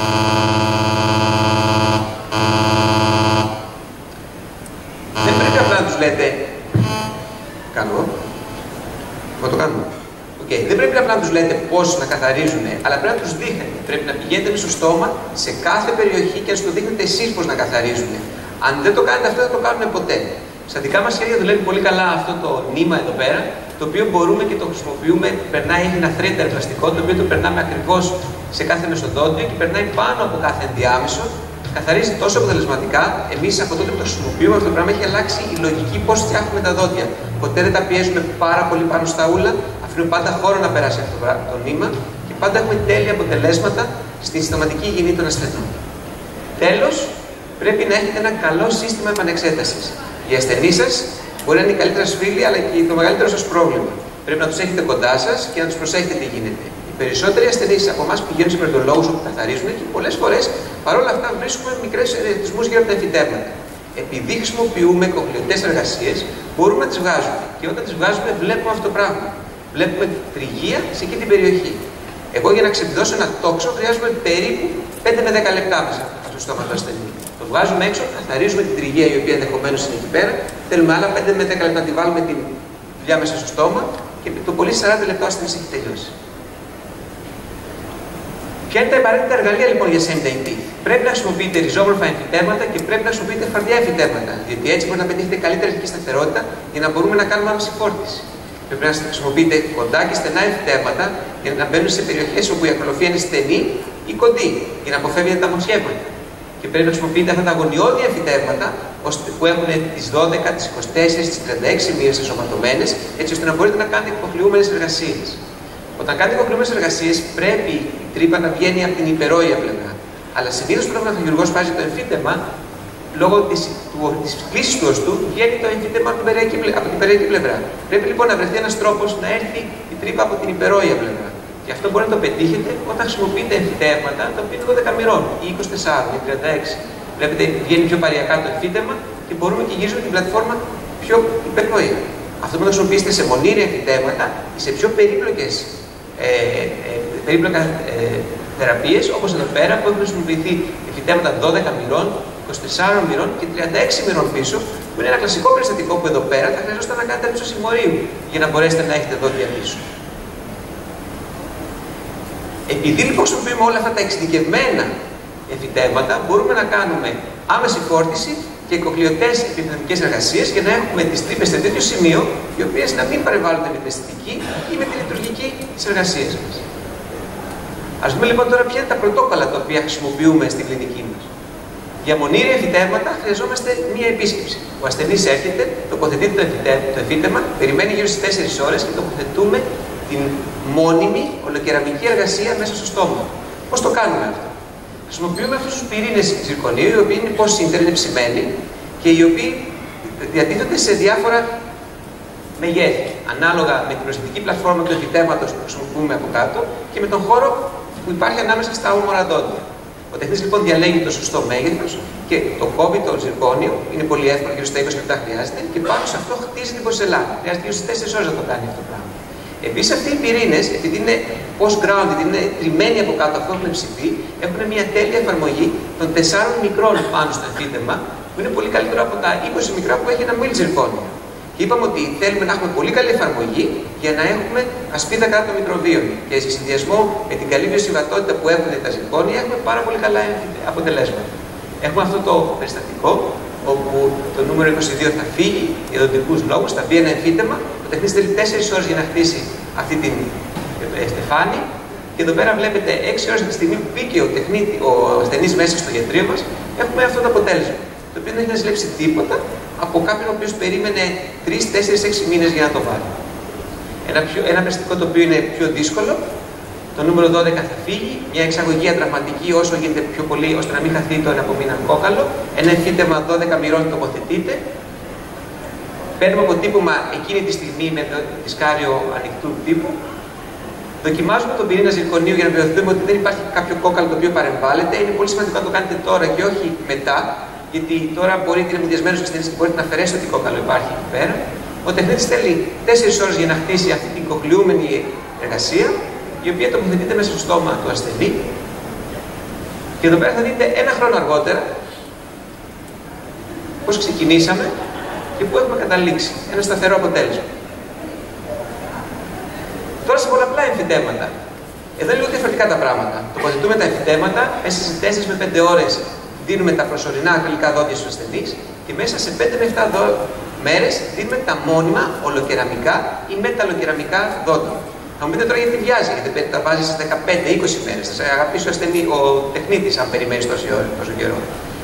Δεν πρέπει απλά να τους λέτε κάνω. Θα το κάνουμε. Δεν πρέπει απλά να τους λέτε πώς να καθαρίζουν, αλλά πρέπει να τους δείχνετε. Πρέπει να πηγαίνετε στο στόμα σε κάθε περιοχή και να τους το δείχνετε εσείς πώς να καθαρίζουν. Αν δεν το κάνετε αυτό, δεν το κάνουν ποτέ. Στα δικά μας χέρια δουλεύει πολύ καλά αυτό το νήμα εδώ πέρα, το οποίο μπορούμε και το χρησιμοποιούμε. Περνάει, έχει ένα threader πλαστικό, το οποίο το περνάμε ακριβώς σε κάθε μεσοδόντιο και περνάει πάνω από κάθε ενδιάμεσο. Καθαρίζει τόσο αποτελεσματικά. Εμείς από τότε που το χρησιμοποιούμε, αυτό το πράγμα έχει αλλάξει η λογική πώς φτιάχνουμε τα δόντια. Ποτέ δεν τα πιέζουμε πάρα πολύ πάνω στα ούλα, αφήνουμε πάντα χώρο να περάσει αυτό το νήμα και πάντα έχουμε τέλεια αποτελέσματα στη συστηματική υγιεινή των ασθενών. Τέλος, πρέπει να έχετε ένα καλό σύστημα επανεξέτασης. Οι ασθενείς σας μπορεί να είναι οι καλύτεροι σας φίλοι, αλλά και το μεγαλύτερο σας πρόβλημα. Πρέπει να τους έχετε κοντά σας και να τους προσέχετε τι γίνεται. Οι περισσότεροι ασθενείς από εμάς πηγαίνουν σε περιτολόγους όπου καθαρίζουν και πολλές φορές παρόλα αυτά βρίσκουμε μικρές ερεθισμούς γύρω από τα εμφυτεύματα. Επειδή χρησιμοποιούμε κοκλειωτές εργασίες, μπορούμε να τις βγάζουμε. Και όταν τις βγάζουμε, βλέπουμε αυτό το πράγμα. Βλέπουμε τριγεία σε εκεί την περιοχή. Εγώ για να ξεπηδώσω ένα τόξο χρειάζομαι περίπου 5 με 10 λεπτά μέσα στο στόμα του ασθενή. Το βγάζουμε έξω, καθαρίζουμε την τριγεία η οποία ενδεχομένως είναι εκεί πέρα. Θέλουμε άλλα 5 με 10 λεπτά να τη βάλουμε την δουλειά μέσα στο στόμα και το πολύ 40 λεπτά ο ασθενής έχει τελειώσει. Ποια είναι τα απαραίτητα εργαλεία λοιπόν για SMDT? Πρέπει να χρησιμοποιείτε ριζόμορφα εμφυτεύματα και πρέπει να χρησιμοποιείτε φαρδιά εμφυτεύματα, διότι έτσι μπορεί να πετύχετε καλύτερη αρχική σταθερότητα για να μπορούμε να κάνουμε άμεση φόρτιση. Πρέπει να χρησιμοποιείτε κοντά και στενά εμφυτεύματα για να μπαίνουν σε περιοχές όπου η ακρολοφία είναι στενή ή κοντή, για να αποφεύγετε τα μοσχεύματα. Και πρέπει να χρησιμοποιείτε αυτά τα αγωνιώδη εμφυτεύματα που έχουν τις 12, τις 24, τις 36 μοίρες ενσωματωμένες, έτσι ώστε να μπορείτε να κάνετε κοκλειούμενες εργασίες. Όταν κάνετε κοκλειούμενες εργασίες, πρέπει η τρύπα να βγαίνει από την υπερόια πλευρά. Αλλά συνήθως όταν ο ναυαγιουργός βάζει το εμφύτευμα, λόγω της κλίσης του οστού, βγαίνει το εμφύτευμα από την περαϊκή πλευρά. Πρέπει λοιπόν να βρεθεί ένας τρόπος να έρθει η τρύπα από την υπερόια πλευρά. Και αυτό μπορεί να το πετύχετε όταν χρησιμοποιείτε εμφυτεύματα τα οποία είναι 12 μοιρών ή 24 ή 36. Βλέπετε, βγαίνει πιο παριακά το εμφύτευμα και μπορούμε και γυρίζουμε την πλατφόρμα πιο υπερπνοή. Αυτό μπορεί να χρησιμοποιήσετε σε μονήρια εμφυτεύματα ή σε πιο περίπλοκα θεραπείες, όπως εδώ πέρα που έχουν χρησιμοποιηθεί εμφυτεύματα 12 μοιρών 24 μοιρών και 36 μοιρών πίσω, που είναι ένα κλασικό περιστατικό που εδώ πέρα θα χρειαζόταν να κάνετε ύψος συμμορίου για να μπορέσετε να έχετε δόντια πίσω. Επειδή λοιπόν χρησιμοποιούμε όλα αυτά τα εξειδικευμένα εμφυτεύματα, μπορούμε να κάνουμε άμεση φόρτιση και κοχλιωτές επιθετικές εργασίες για να έχουμε τις τρύπες σε τέτοιο σημείο, οι οποίες να μην παρεμβάλλονται με την αισθητική ή με τη λειτουργική της εργασίας μας. Ας δούμε λοιπόν τώρα ποια είναι τα πρωτόκολλα τα οποία χρησιμοποιούμε στην κλινική μας. Για μονήρια εμφυτεύματα χρειαζόμαστε μία επίσκεψη. Ο ασθενής έρχεται, τοποθετείται το εμφύτευμα, περιμένει γύρω στις 4 ώρες και τοποθετούμε την μόνιμη ολοκεραμική εργασία μέσα στο στόμα. Πώς το κάνουμε αυτό? Χρησιμοποιούμε αυτούς τους πυρήνες ζυρκονίου, οι οποίοι είναι υποσύντερ, είναι ψημένοι και οι οποίοι διατίθενται σε διάφορα μεγέθη, ανάλογα με την προσθετική πλατφόρμα του εμφυτεύματος που χρησιμοποιούμε από κάτω και με τον χώρο που υπάρχει ανάμεσα στα όμορα δόντια. Ο τεχνίτης λοιπόν διαλέγει το σωστό μέγεθος και το κόβει το ζυρκόνιο, είναι πολύ εύκολο, γύρω στα 20 λεπτά χρειάζεται, και πάνω σε αυτό χτίζει την πορσελάνα. Χρειάζεται γύρω στις 4 ώρες να το κάνει αυτό το πράγμα. Επίσης, αυτοί οι πυρήνες, επειδή είναι post-grounded, είναι τριμμένοι από κάτω, αυτό έχουν ψηθεί, έχουν μια τέλεια εφαρμογή των 4 μικρών πάνω στο εμφύτευμα, που είναι πολύ καλύτερο από τα 20 μικρά που έχει ένα μίλ ζυρκόνιο. Και είπαμε ότι θέλουμε να έχουμε πολύ καλή εφαρμογή για να έχουμε ασπίδα κάτω των μικροβίων. Και σε συνδυασμό με την καλή βιοσυμβατότητα που έχουν τα ζυρκόνια, έχουμε πάρα πολύ καλά αποτελέσματα. Έχουμε αυτό το περιστατικό, όπου το νούμερο 22 θα φύγει για οδοντικούς λόγους, θα μπει ένα εμφύτευμα. Ο τεχνίτης θέλει 4 ώρες για να χτίσει αυτή την στεφάνη. Και εδώ πέρα βλέπετε 6 ώρες από τη στιγμή που μπήκε ο ασθενής μέσα στο ιατρείο μας, έχουμε αυτό το αποτέλεσμα. Το οποίο δεν έχει να ζηλέψει τίποτα από κάποιον ο οποίος περίμενε 3, 4, 6 μήνες για να το βάλει. Ένα περιστατικό το οποίο είναι πιο δύσκολο, το νούμερο 12 θα φύγει, μια εξαγωγή ατραυματική όσο γίνεται πιο πολύ, ώστε να μην χαθεί το εναπομείναν κόκαλο. Ένα εμφύτευμα 12 μοιρών τοποθετείται. Παίρνουμε αποτύπωμα εκείνη τη στιγμή με το δισκάριο ανοιχτού τύπου. Δοκιμάζουμε τον πυρήνα ζυρκονίου για να βεβαιωθούμε ότι δεν υπάρχει κάποιο κόκαλο το οποίο παρεμβάλλεται. Είναι πολύ σημαντικό να το κάνετε τώρα και όχι μετά, γιατί τώρα μπορείτε να είναι μουδιασμένος ασθενής και μπορείτε να αφαιρέσετε ότι κόκαλο υπάρχει εκεί πέρα. Ο τεχνίτης θέλει 4 ώρες για να χτίσει αυτή την κοχλιούμενη εργασία, η οποία τοποθετείται μέσα στο στόμα του ασθενή. Και εδώ πέρα θα δείτε ένα χρόνο αργότερα πώς ξεκινήσαμε και πού έχουμε καταλήξει. Ένα σταθερό αποτέλεσμα. Τώρα σε πολλαπλά εμφυτεύματα. Εδώ είναι λίγο διαφορετικά τα πράγματα. Τοποθετούμε τα εμφυτεύματα, μέσα σε 4 με 5 ώρες δίνουμε τα προσωρινά ακριλικά δόντια στους ασθενείς και μέσα σε 5 με 7 μέρες δίνουμε τα μόνιμα ολοκεραμικά ή μεταλλοκεραμικά δόντια. Θα μου πείτε τώρα γιατί βιάζει, γιατί τα βάζει σε 15-20 μέρες. Θα σε αγαπήσει ο τεχνίτης αν περιμένει τόσο καιρό.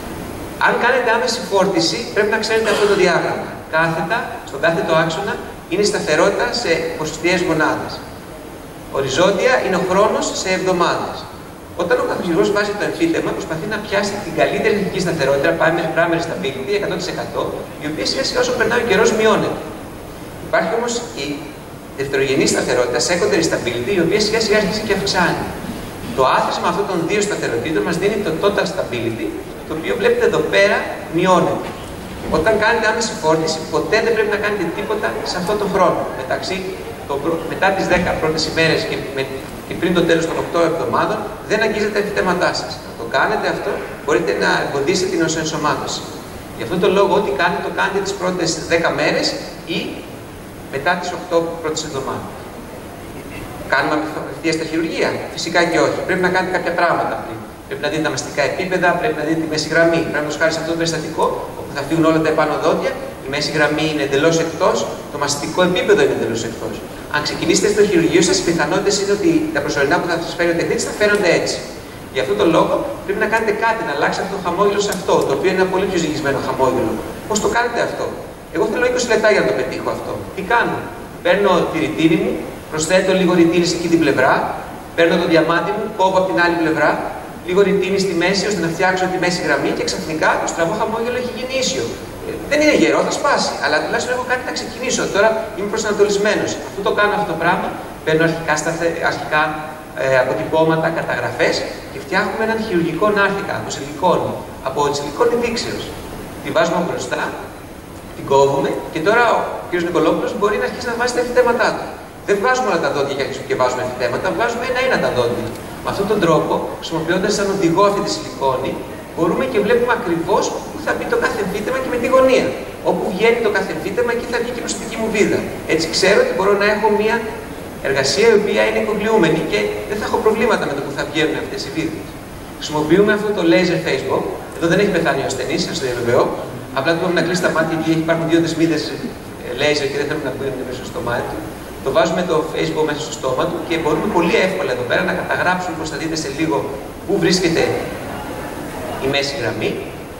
Αν κάνετε άμεση φόρτιση, πρέπει να ξέρετε αυτό το διάγραμμα. Κάθετα, στον κάθετο άξονα είναι η σταθερότητα σε ποσοστιαίες μονάδες. Οριζόντια είναι ο χρόνος σε εβδομάδες. Όταν ο καθηγητής βάζει το εμφύτευμα, προσπαθεί να πιάσει την καλύτερη εθνική σταθερότητα, primary stability 100%, η οποία σιγά σιγά όσο περνάει ο καιρός μειώνεται. Υπάρχει όμως η δευτερογενή σταθερότητα, secondary stability, η οποία σιγά σιγά αρχίζει και αυξάνει. Το άθροισμα αυτών των δύο σταθεροτήτων μας δίνει το total stability, το οποίο βλέπετε εδώ πέρα μειώνεται. Όταν κάνετε άμεση φόρτιση, ποτέ δεν πρέπει να κάνετε τίποτα σε αυτόν τον χρόνο. Μετά τις 10 πρώτες ημέρες και πριν το τέλος των 8 εβδομάδων, δεν αγγίζετε τα εμφυτεύματά σας. Αν το κάνετε αυτό, μπορείτε να εμποδίσετε την νοσοενσωμάτωση. Γι' αυτόν τον λόγο, ό,τι κάνετε, το κάνετε τις πρώτες 10 μέρες ή μετά τις 8 πρώτες εβδομάδες. Κάνουμε απευθεία στα χειρουργεία? Φυσικά και όχι. Πρέπει να κάνετε κάποια πράγματα πριν. Πρέπει να δείτε τα μαστικά επίπεδα, πρέπει να δείτε τη μέση γραμμή. Πρέπει να χάρη σε αυτό το περιστατικό, όπου θα φύγουν όλα τα επάνω δόντια, η μέση γραμμή είναι εντελώς εκτός, το μαστικό επίπεδο είναι εντελώς εκτός. Αν ξεκινήσετε στο χειρουργείο σας, οι πιθανότητες είναι ότι τα προσωρινά που θα σας φέρει ο τεχνίτης θα φαίνονται έτσι. Γι' αυτόν τον λόγο πρέπει να κάνετε κάτι, να αλλάξετε το χαμόγελο σε αυτό, το οποίο είναι ένα πολύ πιο ζυγισμένο χαμόγελο. Πώς το κάνετε αυτό? Εγώ θέλω 20 λεπτά για να το πετύχω αυτό. Τι κάνω? Παίρνω τη ρητίνη μου, προσθέτω λίγο ρητίνη σε εκεί την πλευρά, παίρνω το διαμάτι μου, κόβω από την άλλη πλευρά, λίγο ρητίνη στη μέση ώστε να φτιάξω τη μέση γραμμή και ξαφνικά το στραβό χαμόγελο έχει γίνει ίσιο. Δεν είναι γερό, θα σπάσει, αλλά τουλάχιστον έχω κάτι να ξεκινήσω. Τώρα είμαι προσανατολισμένος. Αφού το κάνω αυτό το πράγμα, παίρνω αρχικά αποτυπώματα, καταγραφές και φτιάχνουμε έναν χειρουργικό νάρθηκα από σιλικόνη, από σιλικόνη δείξεως. Τη βάζουμε μπροστά, την κόβουμε και τώρα ο κ. Νικολόπουλος μπορεί να αρχίσει να βάζει τα εμφυτεύματά του. Δεν βγάζουμε όλα τα δόντια και βάζουμε εμφυτεύματα, βγάζουμε ένα-ένα τα δόντια. Με αυτόν τον τρόπο, χρησιμοποιώντας σαν οδηγό αυτή τη σιλικόνη, μπορούμε και βλέπουμε ακριβώς πού θα μπει το κάθε εμφύτευμα και με τη γωνία. Όπου βγαίνει το κάθε εμφύτευμα, εκεί θα βγει και η προσωπική μου βίδα. Έτσι ξέρω ότι μπορώ να έχω μια εργασία η οποία είναι οικογλυούμενη και δεν θα έχω προβλήματα με το που θα βγαίνουν αυτές οι βίδες. Χρησιμοποιούμε αυτό το laser Facebook. Εδώ δεν έχει πεθάνει ο ασθενής, σας το διαβεβαιώ. Απλά του είπαμε να κλείσει τα μάτια γιατί υπάρχουν 2 δεσμίδες laser και δεν θέλουμε να μπουν μέσα στο στομάχι του. Το βάζουμε το Facebook μέσα στο στόμα του και μπορούμε πολύ εύκολα εδώ πέρα να καταγράψουμε, όπως θα δείτε σε λίγο, πού βρίσκεται η μέση γραμμή.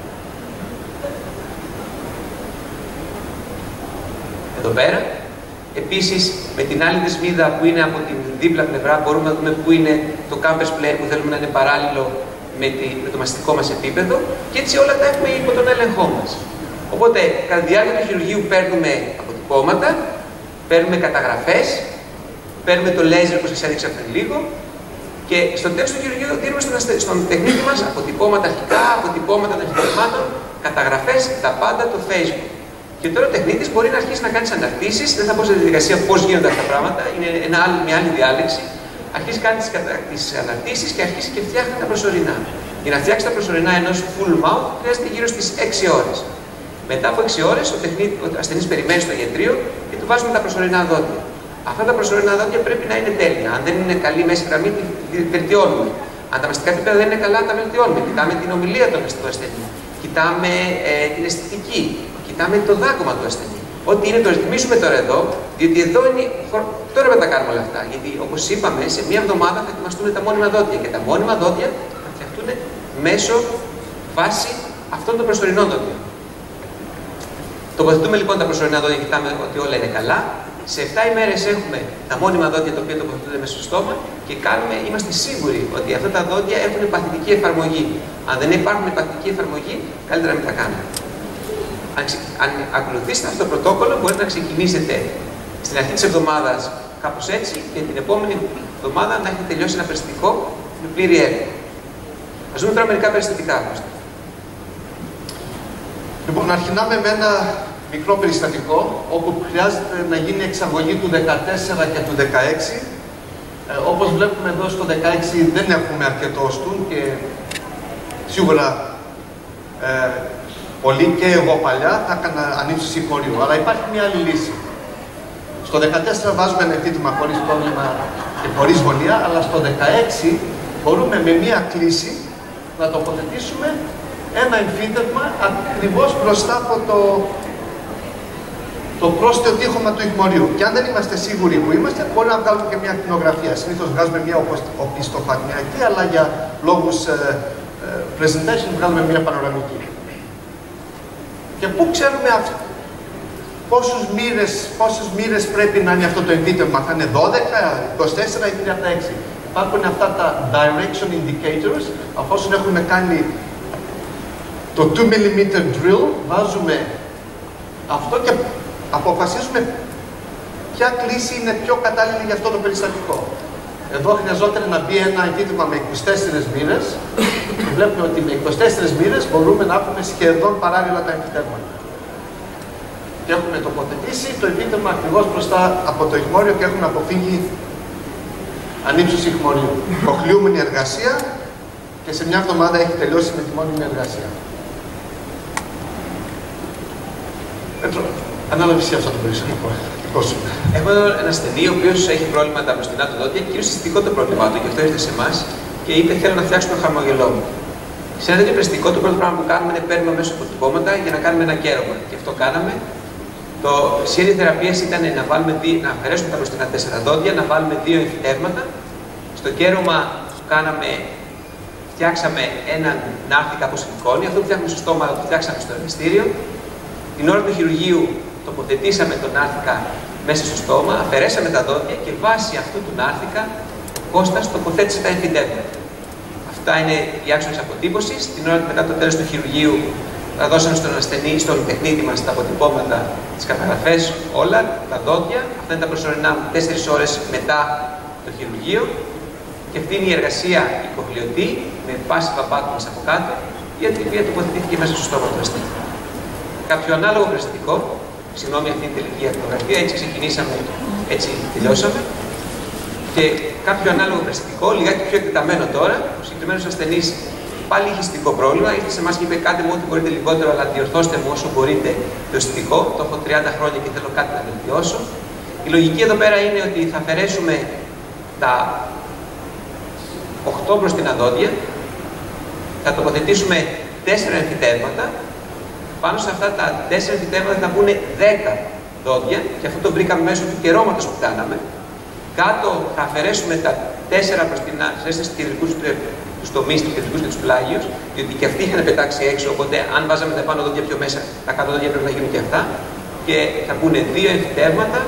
Εδώ πέρα. Επίσης, με την άλλη δεσμίδα που είναι από την δίπλα πλευρά, μπορούμε να δούμε πού είναι το campus plane που θέλουμε να είναι παράλληλο με το μαστικό μας επίπεδο και έτσι όλα τα έχουμε υπό τον έλεγχό μας. Οπότε, κατά τη διάρκεια του χειρουργείου παίρνουμε αποτυπώματα, παίρνουμε καταγραφές, παίρνουμε το laser που σας έδειξα πριν λίγο και στο τέλος του χειρουργείου δίνουμε στον τεχνίτη μας αποτυπώματα αρχικά, αποτυπώματα των εμφυτευμάτων, καταγραφές, τα πάντα, το Facebook. Και τώρα ο τεχνίτης μπορεί να αρχίσει να κάνει αναρτήσεις, δεν θα πω σε διαδικασία πώς γίνονται αυτά τα πράγματα, είναι μια άλλη διάλεξη. Αρχίζει να κάνει τις αναρτήσεις και αρχίζει και φτιάχνει τα προσωρινά. Για να φτιάξει τα προσωρινά ενός full mouth χρειάζεται γύρω στις 6 ώρες. Μετά από 6 ώρες ο ασθενής περιμένει στο ιατρείο και του βάζουμε τα προσωρινά δόντια. Αυτά τα προσωρινά δόντια πρέπει να είναι τέλεια. Αν δεν είναι καλή μέση γραμμή, τη βελτιώνουμε. Αν τα μαστικά επίπεδα δεν είναι καλά, τα βελτιώνουμε. Κοιτάμε την ομιλία του ασθενή. Κοιτάμε την αισθητική. Κοιτάμε το δάκωμα του ασθενή. Ό,τι είναι το ρυθμίσουμε τώρα εδώ, διότι εδώ είναι. Τώρα θα τα κάνουμε όλα αυτά. Γιατί όπως είπαμε, σε μία εβδομάδα θα ετοιμαστούν τα μόνιμα δόντια. Και τα μόνιμα δόντια θα φτιαχτούν μέσω βάση αυτών των προσωρινών δόντιων. Τοποθετούμε λοιπόν τα προσωρινά δόντια και κοιτάμε ότι όλα είναι καλά. Σε 7 ημέρες έχουμε τα μόνιμα δόντια τα οποία τοποθετούνται μέσα στο στόμα και είμαστε σίγουροι ότι αυτά τα δόντια έχουν παθητική εφαρμογή. Αν δεν υπάρχουν παθητική εφαρμογή, καλύτερα να μην τα κάνουμε. Αν ακολουθήσετε αυτό το πρωτόκολλο, μπορείτε να ξεκινήσετε στην αρχή της εβδομάδας κάπως έτσι και την επόμενη εβδομάδα να έχετε τελειώσει ένα περιστατικό με πλήρη έλεγχο. Ας δούμε τώρα μερικά περιστατικά. Λοιπόν, αρχινάμε με ένα μικρό περιστατικό όπου χρειάζεται να γίνει εξαγωγή του 14 και του 16. Όπως βλέπουμε εδώ στο 16 δεν έχουμε αρκετό στούν και σίγουρα πολύ και εγώ παλιά θα έκανα ανύψωση χωρίου, αλλά υπάρχει μια άλλη λύση. Στο 14 βάζουμε ένα εμφύτευμα χωρίς πρόβλημα και χωρίς γωνία, αλλά στο 16 μπορούμε με μια κλίση να τοποθετήσουμε ένα εμφύτευμα ακριβώς μπροστά από το πρόσθετο τείχομα του ηχμωρίου. Και αν δεν είμαστε σίγουροι που είμαστε, μπορούμε να βγάλουμε και μια ακτινογραφία. Συνήθως βγάζουμε μια οπισθοφανειακή, αλλά για λόγους presentation βγάλουμε μια πανοραμική. Και πού ξέρουμε πόσες μοίρες πρέπει να είναι αυτό το εμφύτευμα, θα είναι 12, 24 ή 36. Υπάρχουν αυτά τα direction indicators, αφόσον έχουμε κάνει το 2 mm drill, βάζουμε αυτό και αποφασίζουμε ποια κλίση είναι πιο κατάλληλη για αυτό το περιστατικό. Εδώ χρειαζόταν να μπει ένα εμφύτευμα με 24 μοίρες και βλέπουμε ότι με 24 μοίρες μπορούμε να έχουμε σχεδόν παράλληλα τα εμφυτεύματα. Και έχουμε τοποθετήσει το εμφύτευμα ακριβώς μπροστά από το ηχμόριο και έχουμε αποφύγει ανύψωση ηχμωρίου. Κοχλιούμενη εργασία και σε μια εβδομάδα έχει τελειώσει με τη μόνιμη εργασία. Ανάλαβε εσύ αυτό το περιστατικό. Έχω εδώ ένα ασθενή ο οποίος έχει πρόβλημα με τα μπροστινά του δόντια, κυρίως αισθητικό το πρόβλημά του, και αυτό ήρθε σε εμάς και είπε: θέλω να φτιάξουμε ένα χαμογελό μου. Σε ένα τέτοιο περιστατικό, το πρώτο πράγμα που κάνουμε είναι παίρνουμε μέσω αποτυπώματα για να κάνουμε ένα κέρωμα. Και αυτό κάναμε. Το σχέδιο θεραπείας ήταν να αφαιρέσουμε τα μπροστινά 4 δόντια, να βάλουμε 2 εμφυτεύματα. Στο κέρωμα που κάναμε, φτιάξαμε έναν ναύτικα από σιλικόνη. Αυτό που φτιάχνουμε στο στόμα το φτιάξαμε στο εργαστήριο. Την ώρα του χειρουργείου τοποθετήσαμε τον ναύτικα μέσα στο στόμα, αφαιρέσαμε τα δόντια και βάσει αυτού του ναύτικα ο Κώστας τοποθέτησε τα εμφυτεύματα. Αυτά είναι οι άξονες αποτύπωσης. Την ώρα μετά το τέλος του χειρουργείου τα δώσαμε στον ασθενή, στον τεχνίτη μας τα αποτυπώματα, τις καταγραφές, όλα, τα δόντια. Αυτά είναι τα προσωρινά 4 ώρες μετά το χειρουργείο. Και αυτή είναι η εργασία οικογλειωτή με πάση παπάτου μας από κάτω, η οποία τοποθετήθηκε μέσα στο στόμα του ασθενή. Κάποιο ανάλογο περιστατικό, συγγνώμη αυτή είναι η τελική ακτινογραφία, έτσι ξεκινήσαμε, έτσι τελειώσαμε. Και κάποιο ανάλογο περιστατικό, λιγάκι πιο εκτεταμένο τώρα, ο συγκεκριμένος ασθενής πάλι είχε αισθητικό πρόβλημα. Ήρθε σε εμάς και είπε: κάντε μου ό,τι μπορείτε λιγότερο, αλλά διορθώστε μου όσο μπορείτε το αισθητικό. Το έχω 30 χρόνια και θέλω κάτι να βελτιώσω. Η λογική εδώ πέρα είναι ότι θα αφαιρέσουμε τα 8 μπροστινά δόντια, θα τοποθετήσουμε 4 εμφυτεύματα. Πάνω σε αυτά τα 4 εμφυτεύματα θα μπουν 10 δόντια, και αυτό το βρήκαμε μέσω του κερώματος που κάναμε. Κάτω θα αφαιρέσουμε τα 4 μπροστινά, στους κεντρικούς τους τομείς, τους κεντρικούς και τους πλάγιους, διότι και αυτοί είχαν πετάξει έξω. Οπότε, αν βάζαμε τα πάνω δόντια πιο μέσα, τα κάτω δόντια πρέπει να γίνουν και αυτά. Και θα μπουν 2 εμφυτεύματα,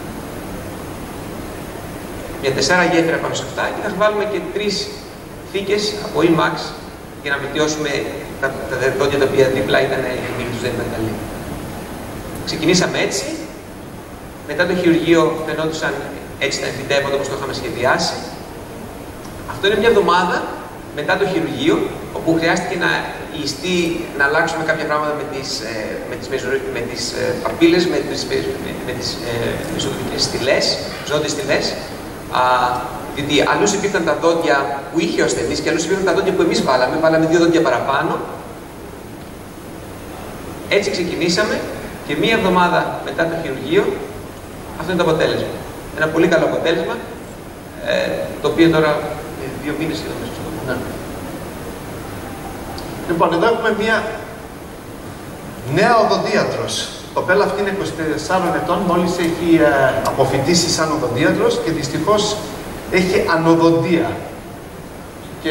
για 4 γέφυρα πάνω σε αυτά, και θα βάλουμε και 3 θήκες από E-Max για να βελτιώσουμε τα δόντια τα οποία δίπλα ήταν, η μύτη τους δεν ήταν καλή. Ξεκινήσαμε έτσι. Μετά το χειρουργείο φαινόντουσαν έτσι τα εμφυτεύματα όπως το είχαμε σχεδιάσει. Αυτό είναι μια εβδομάδα μετά το χειρουργείο, όπου χρειάστηκε να αλλάξουμε κάποια πράγματα με τις παπίλες, με τις μεσοδυτικές στυλές, ζώντες στυλές. Διότι αλλούς υπήρχαν τα δόντια που είχε ο ασθενής και αλλούς υπήρχαν τα δόντια που εμείς βάλαμε. Βάλαμε 2 δόντια παραπάνω. Έτσι ξεκινήσαμε και μία εβδομάδα μετά το χειρουργείο, αυτό είναι το αποτέλεσμα. Ένα πολύ καλό αποτέλεσμα, το οποίο τώρα 2 μήνες σχεδόν μέσα στο κομμάτι. Λοιπόν, εδώ έχουμε μία νέα οδοντίατρος. Η κοπέλα αυτή είναι 24 ετών, μόλις έχει αποφοιτήσει σαν οδοντίατρος και δυστυχώς έχει ανοδοντία. Και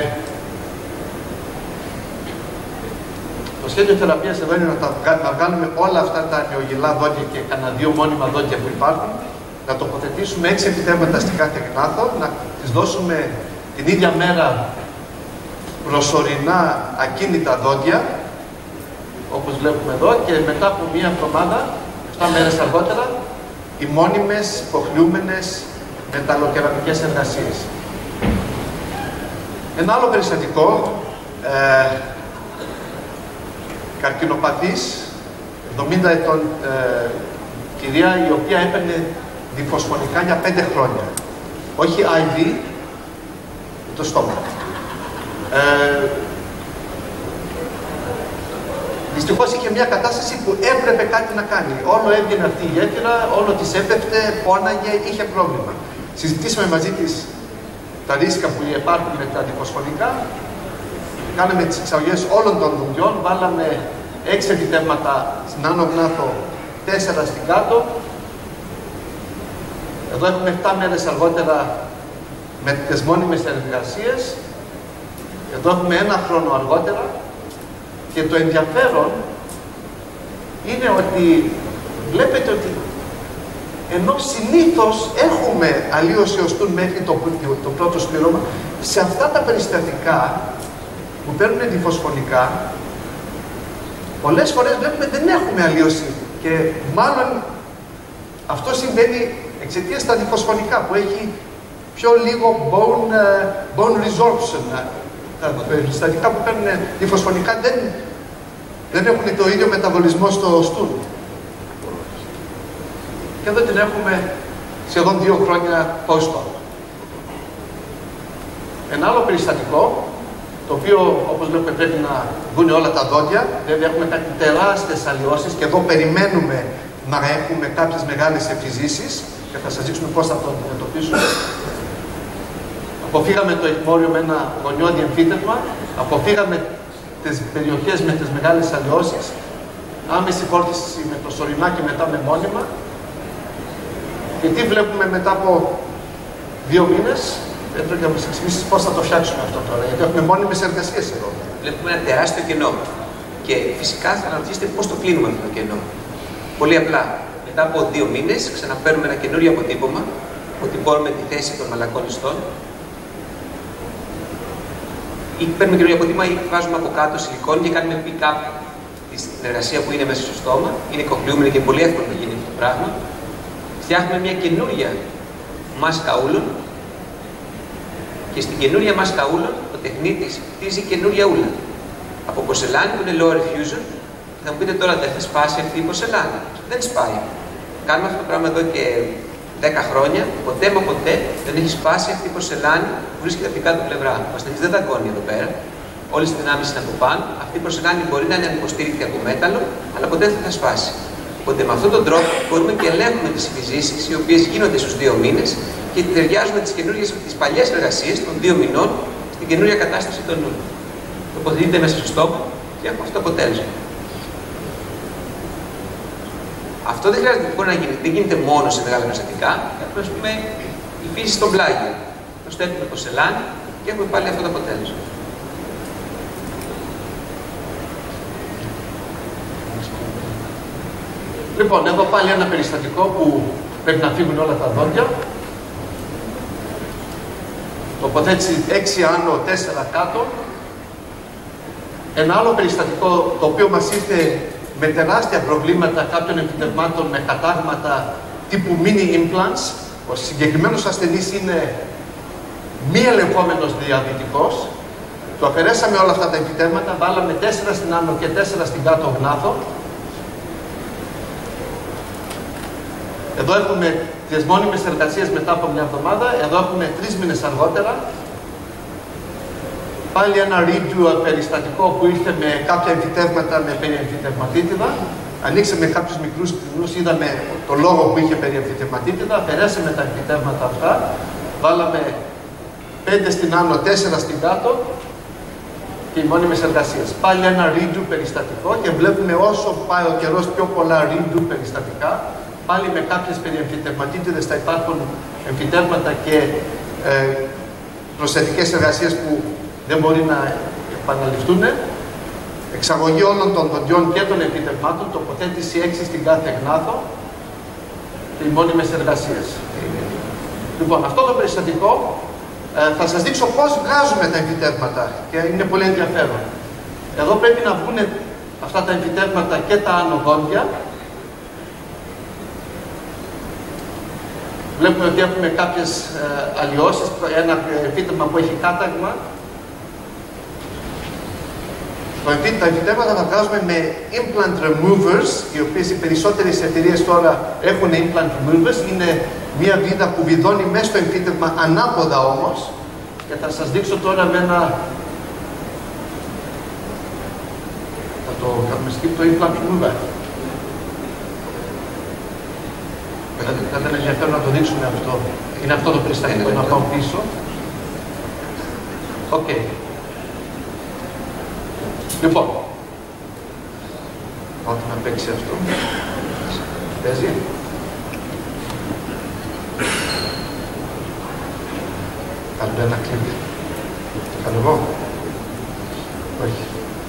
το σχέδιο θεραπείας εδώ είναι να βγάλουμε όλα αυτά τα νεογυλά δόντια και κανένα 2 μόνιμα δόντια που υπάρχουν, να τοποθετήσουμε 6 εμφυτεύματα στην κάθε γνάθο, να τις δώσουμε την ίδια μέρα προσωρινά ακίνητα δόντια, όπως βλέπουμε εδώ, και μετά από μία εβδομάδα, 7 μέρες αργότερα, οι μόνιμες υποχλιούμενες μεταλλοκεραμικές εργασίες. Ένα άλλο περιστατικό, καρκινοπαθής, 70 ετών κυρία, η οποία έπαιρνε διφοσφωνικά για 5 χρόνια. Όχι IV, το στόμα. Δυστυχώς είχε μια κατάσταση που έπρεπε κάτι να κάνει. Όλο έβγαινε αυτή η γέφυρα, όλο της έπεφτε, πόναγε, είχε πρόβλημα. Συζητήσαμε μαζί της τα ρίσκα που υπάρχουν με τα διφοσφωνικά. Κάναμε τις εξαγωγές όλων των δοντιών, βάλαμε 6 εμφυτεύματα στην άνω γνάθο, 4 στην κάτω. Εδώ έχουμε 7 μέρες αργότερα με τις μόνιμες εργασίες. Εδώ έχουμε 1 χρόνο αργότερα. Και το ενδιαφέρον είναι ότι βλέπετε ότι ενώ συνήθως έχουμε αλλίωση οστούν μέχρι το πρώτο σπλήρωμα, σε αυτά τα περιστατικά που παίρνουν διφοσφωνικά, πολλές φορές βλέπουμε δεν έχουμε αλλίωση. Και μάλλον αυτό συμβαίνει εξαιτίας τα διφοσφωνικά που έχει πιο λίγο bone resorption. Τα περιστατικά που παίρνουν διφοσφωνικά δεν έχουν το ίδιο μεταβολισμό στο στούν. Και εδώ την έχουμε σχεδόν 2 χρόνια post-op. Ένα άλλο περιστατικό, το οποίο όπως βλέπουμε πρέπει να βγουν όλα τα δόντια, βέβαια έχουμε κάτι τεράστιες αλλοιώσεις και εδώ περιμένουμε να έχουμε κάποιες μεγάλες εφιζήσεις και θα σας δείξουμε πώς θα το αντιμετωπίσουμε. Αποφύγαμε το εκμόριο με ένα γωνιώδη εμφύτευμα, αποφύγαμε τις περιοχές με τις μεγάλες αλλοιώσεις, άμεση φόρτιση με το σωρινά και μετά με μόνιμα. Και τι βλέπουμε μετά από 2 μήνες, πρέπει να μας εξηγήσεις πώς θα το φτιάξουμε αυτό τώρα, γιατί έχουμε μόνιμες εργασίες εδώ. Βλέπουμε ένα τεράστιο κενό. Και φυσικά θα αναρωτήσετε πώς το κλείνουμε αυτό το κενό. Πολύ απλά, μετά από 2 μήνες ξαναπαίρνουμε ένα καινούριο αποτύπωμα, αποτυπώνουμε τη θέση των μαλακών ιστών. Ή παίρνουμε καινούριο αποτύπωμα ή βάζουμε από κάτω σιλικόνη και κάνουμε pick-up στην εργασία που είναι μέσα στο στόμα. Είναι κοκλειούμενη και πολύ εύκολο να γίνει αυτό το πράγμα. Φτιάχνουμε μια καινούρια μάσκα ούλων και στην καινούρια μάσκα ούλων ο τεχνίτης χτίζει καινούρια ούλα. Από πορσελάνη που είναι low diffusion, και θα μου πείτε τώρα δεν θα σπάσει αυτή η πορσελάνη. Δεν σπάει. Κάνουμε αυτό το πράγμα εδώ και 10 χρόνια, ποτέ δεν έχει σπάσει αυτή η πορσελάνη που βρίσκεται από την κάτω πλευρά. Ο ασθενής δεν δαγκώνει εδώ πέρα. όλες οι δυνάμεις είναι από πάνω, αυτή η πορσελάνη μπορεί να είναι ανυποστήρικτη από μέταλλο, αλλά ποτέ δεν θα σπάσει. Οπότε με αυτόν τον τρόπο μπορούμε και ελέγχουμε τις επιζήσεις, οι οποίες γίνονται στους 2 μήνες και ταιριάζουμε τις παλιές εργασίες των 2 μηνών στην καινούργια κατάσταση των νου. Τοποθετείται μέσα στο στόμα και έχουμε αυτό το αποτέλεσμα. Αυτό δεν χρειάζεται, μπορεί να γίνει, δεν γίνεται μόνο σε μεγάλα περιστατικά. Έχουμε, ας πούμε, η φύση στον πλάγιο. Προσθέτουμε πορσελάνη και έχουμε πάλι αυτό το αποτέλεσμα. Λοιπόν, εδώ πάλι ένα περιστατικό που πρέπει να φύγουν όλα τα δόντια. Τοποθέτηση 6 άνω, 4 κάτω. Ένα άλλο περιστατικό το οποίο μας ήρθε με τεράστια προβλήματα κάποιων εμφυτευμάτων με κατάγματα τύπου mini implants. Ο συγκεκριμένος ασθενής είναι μη ελεγχόμενος διαβητικός. Το αφαιρέσαμε όλα αυτά τα εμφυτεύματα, βάλαμε 4 στην άνω και 4 στην κάτω γνάθο. Εδώ έχουμε τις μόνιμες εργασίες μετά από μια εβδομάδα. Εδώ έχουμε 3 μήνες αργότερα. Πάλι ένα redo περιστατικό που ήρθε με κάποια εμφυτεύματα με περιεμφυτευματίτιδα. Ανοίξαμε κάποιους μικρούς κτηνούς, είδαμε το λόγο που είχε περιεμφυτευματίτιδα, αφαιρέσαμε τα εμφυτεύματα αυτά, βάλαμε 5 στην άνω, 4 στην κάτω και οι μόνιμες εργασίες. Πάλι ένα redo περιστατικό και βλέπουμε όσο πάει ο καιρός πιο πολλά redo περιστατικά. Πάλι με κάποιες περιεμφυτευματίτιδες θα υπάρχουν εμφυτεύματα και προσθετικές εργασίες που δεν μπορεί να επαναληφθούν. Εξαγωγή όλων των δοντιών και των εμφυτευμάτων, τοποθέτηση 6 στην κάθε γνάθο και οι μόνιμες εργασίες. Λοιπόν, αυτό το περιστατικό θα σας δείξω πώς βγάζουμε τα εμφυτεύματα και είναι πολύ ενδιαφέρον. Εδώ πρέπει να βγουν αυτά τα εμφυτεύματα και τα άνω δόντια. Βλέπουμε ότι έχουμε κάποιες αλλοιώσεις, ένα εμφύτευμα που έχει κάταγμα. Τα εμφυτεύματα θα βγάζουμε με implant removers, οι οποίες οι περισσότερες εταιρείες τώρα έχουν implant removers. Είναι μια βίδα που βιδώνει μέσα στο εμφύτευμα, ανάποδα όμως. Και θα σας δείξω τώρα με ένα... Θα το κάνουμε skip το implant remover. Θα ήταν ενδιαφέρον να το δείξουμε αυτό. Είναι αυτό το περιστατικό, να πάω πίσω. Οκ. Λοιπόν, ό,τι να παίξει αυτό. Παίζει. Κάνουμε ένα κλιπ. Το κάνω εγώ. Όχι.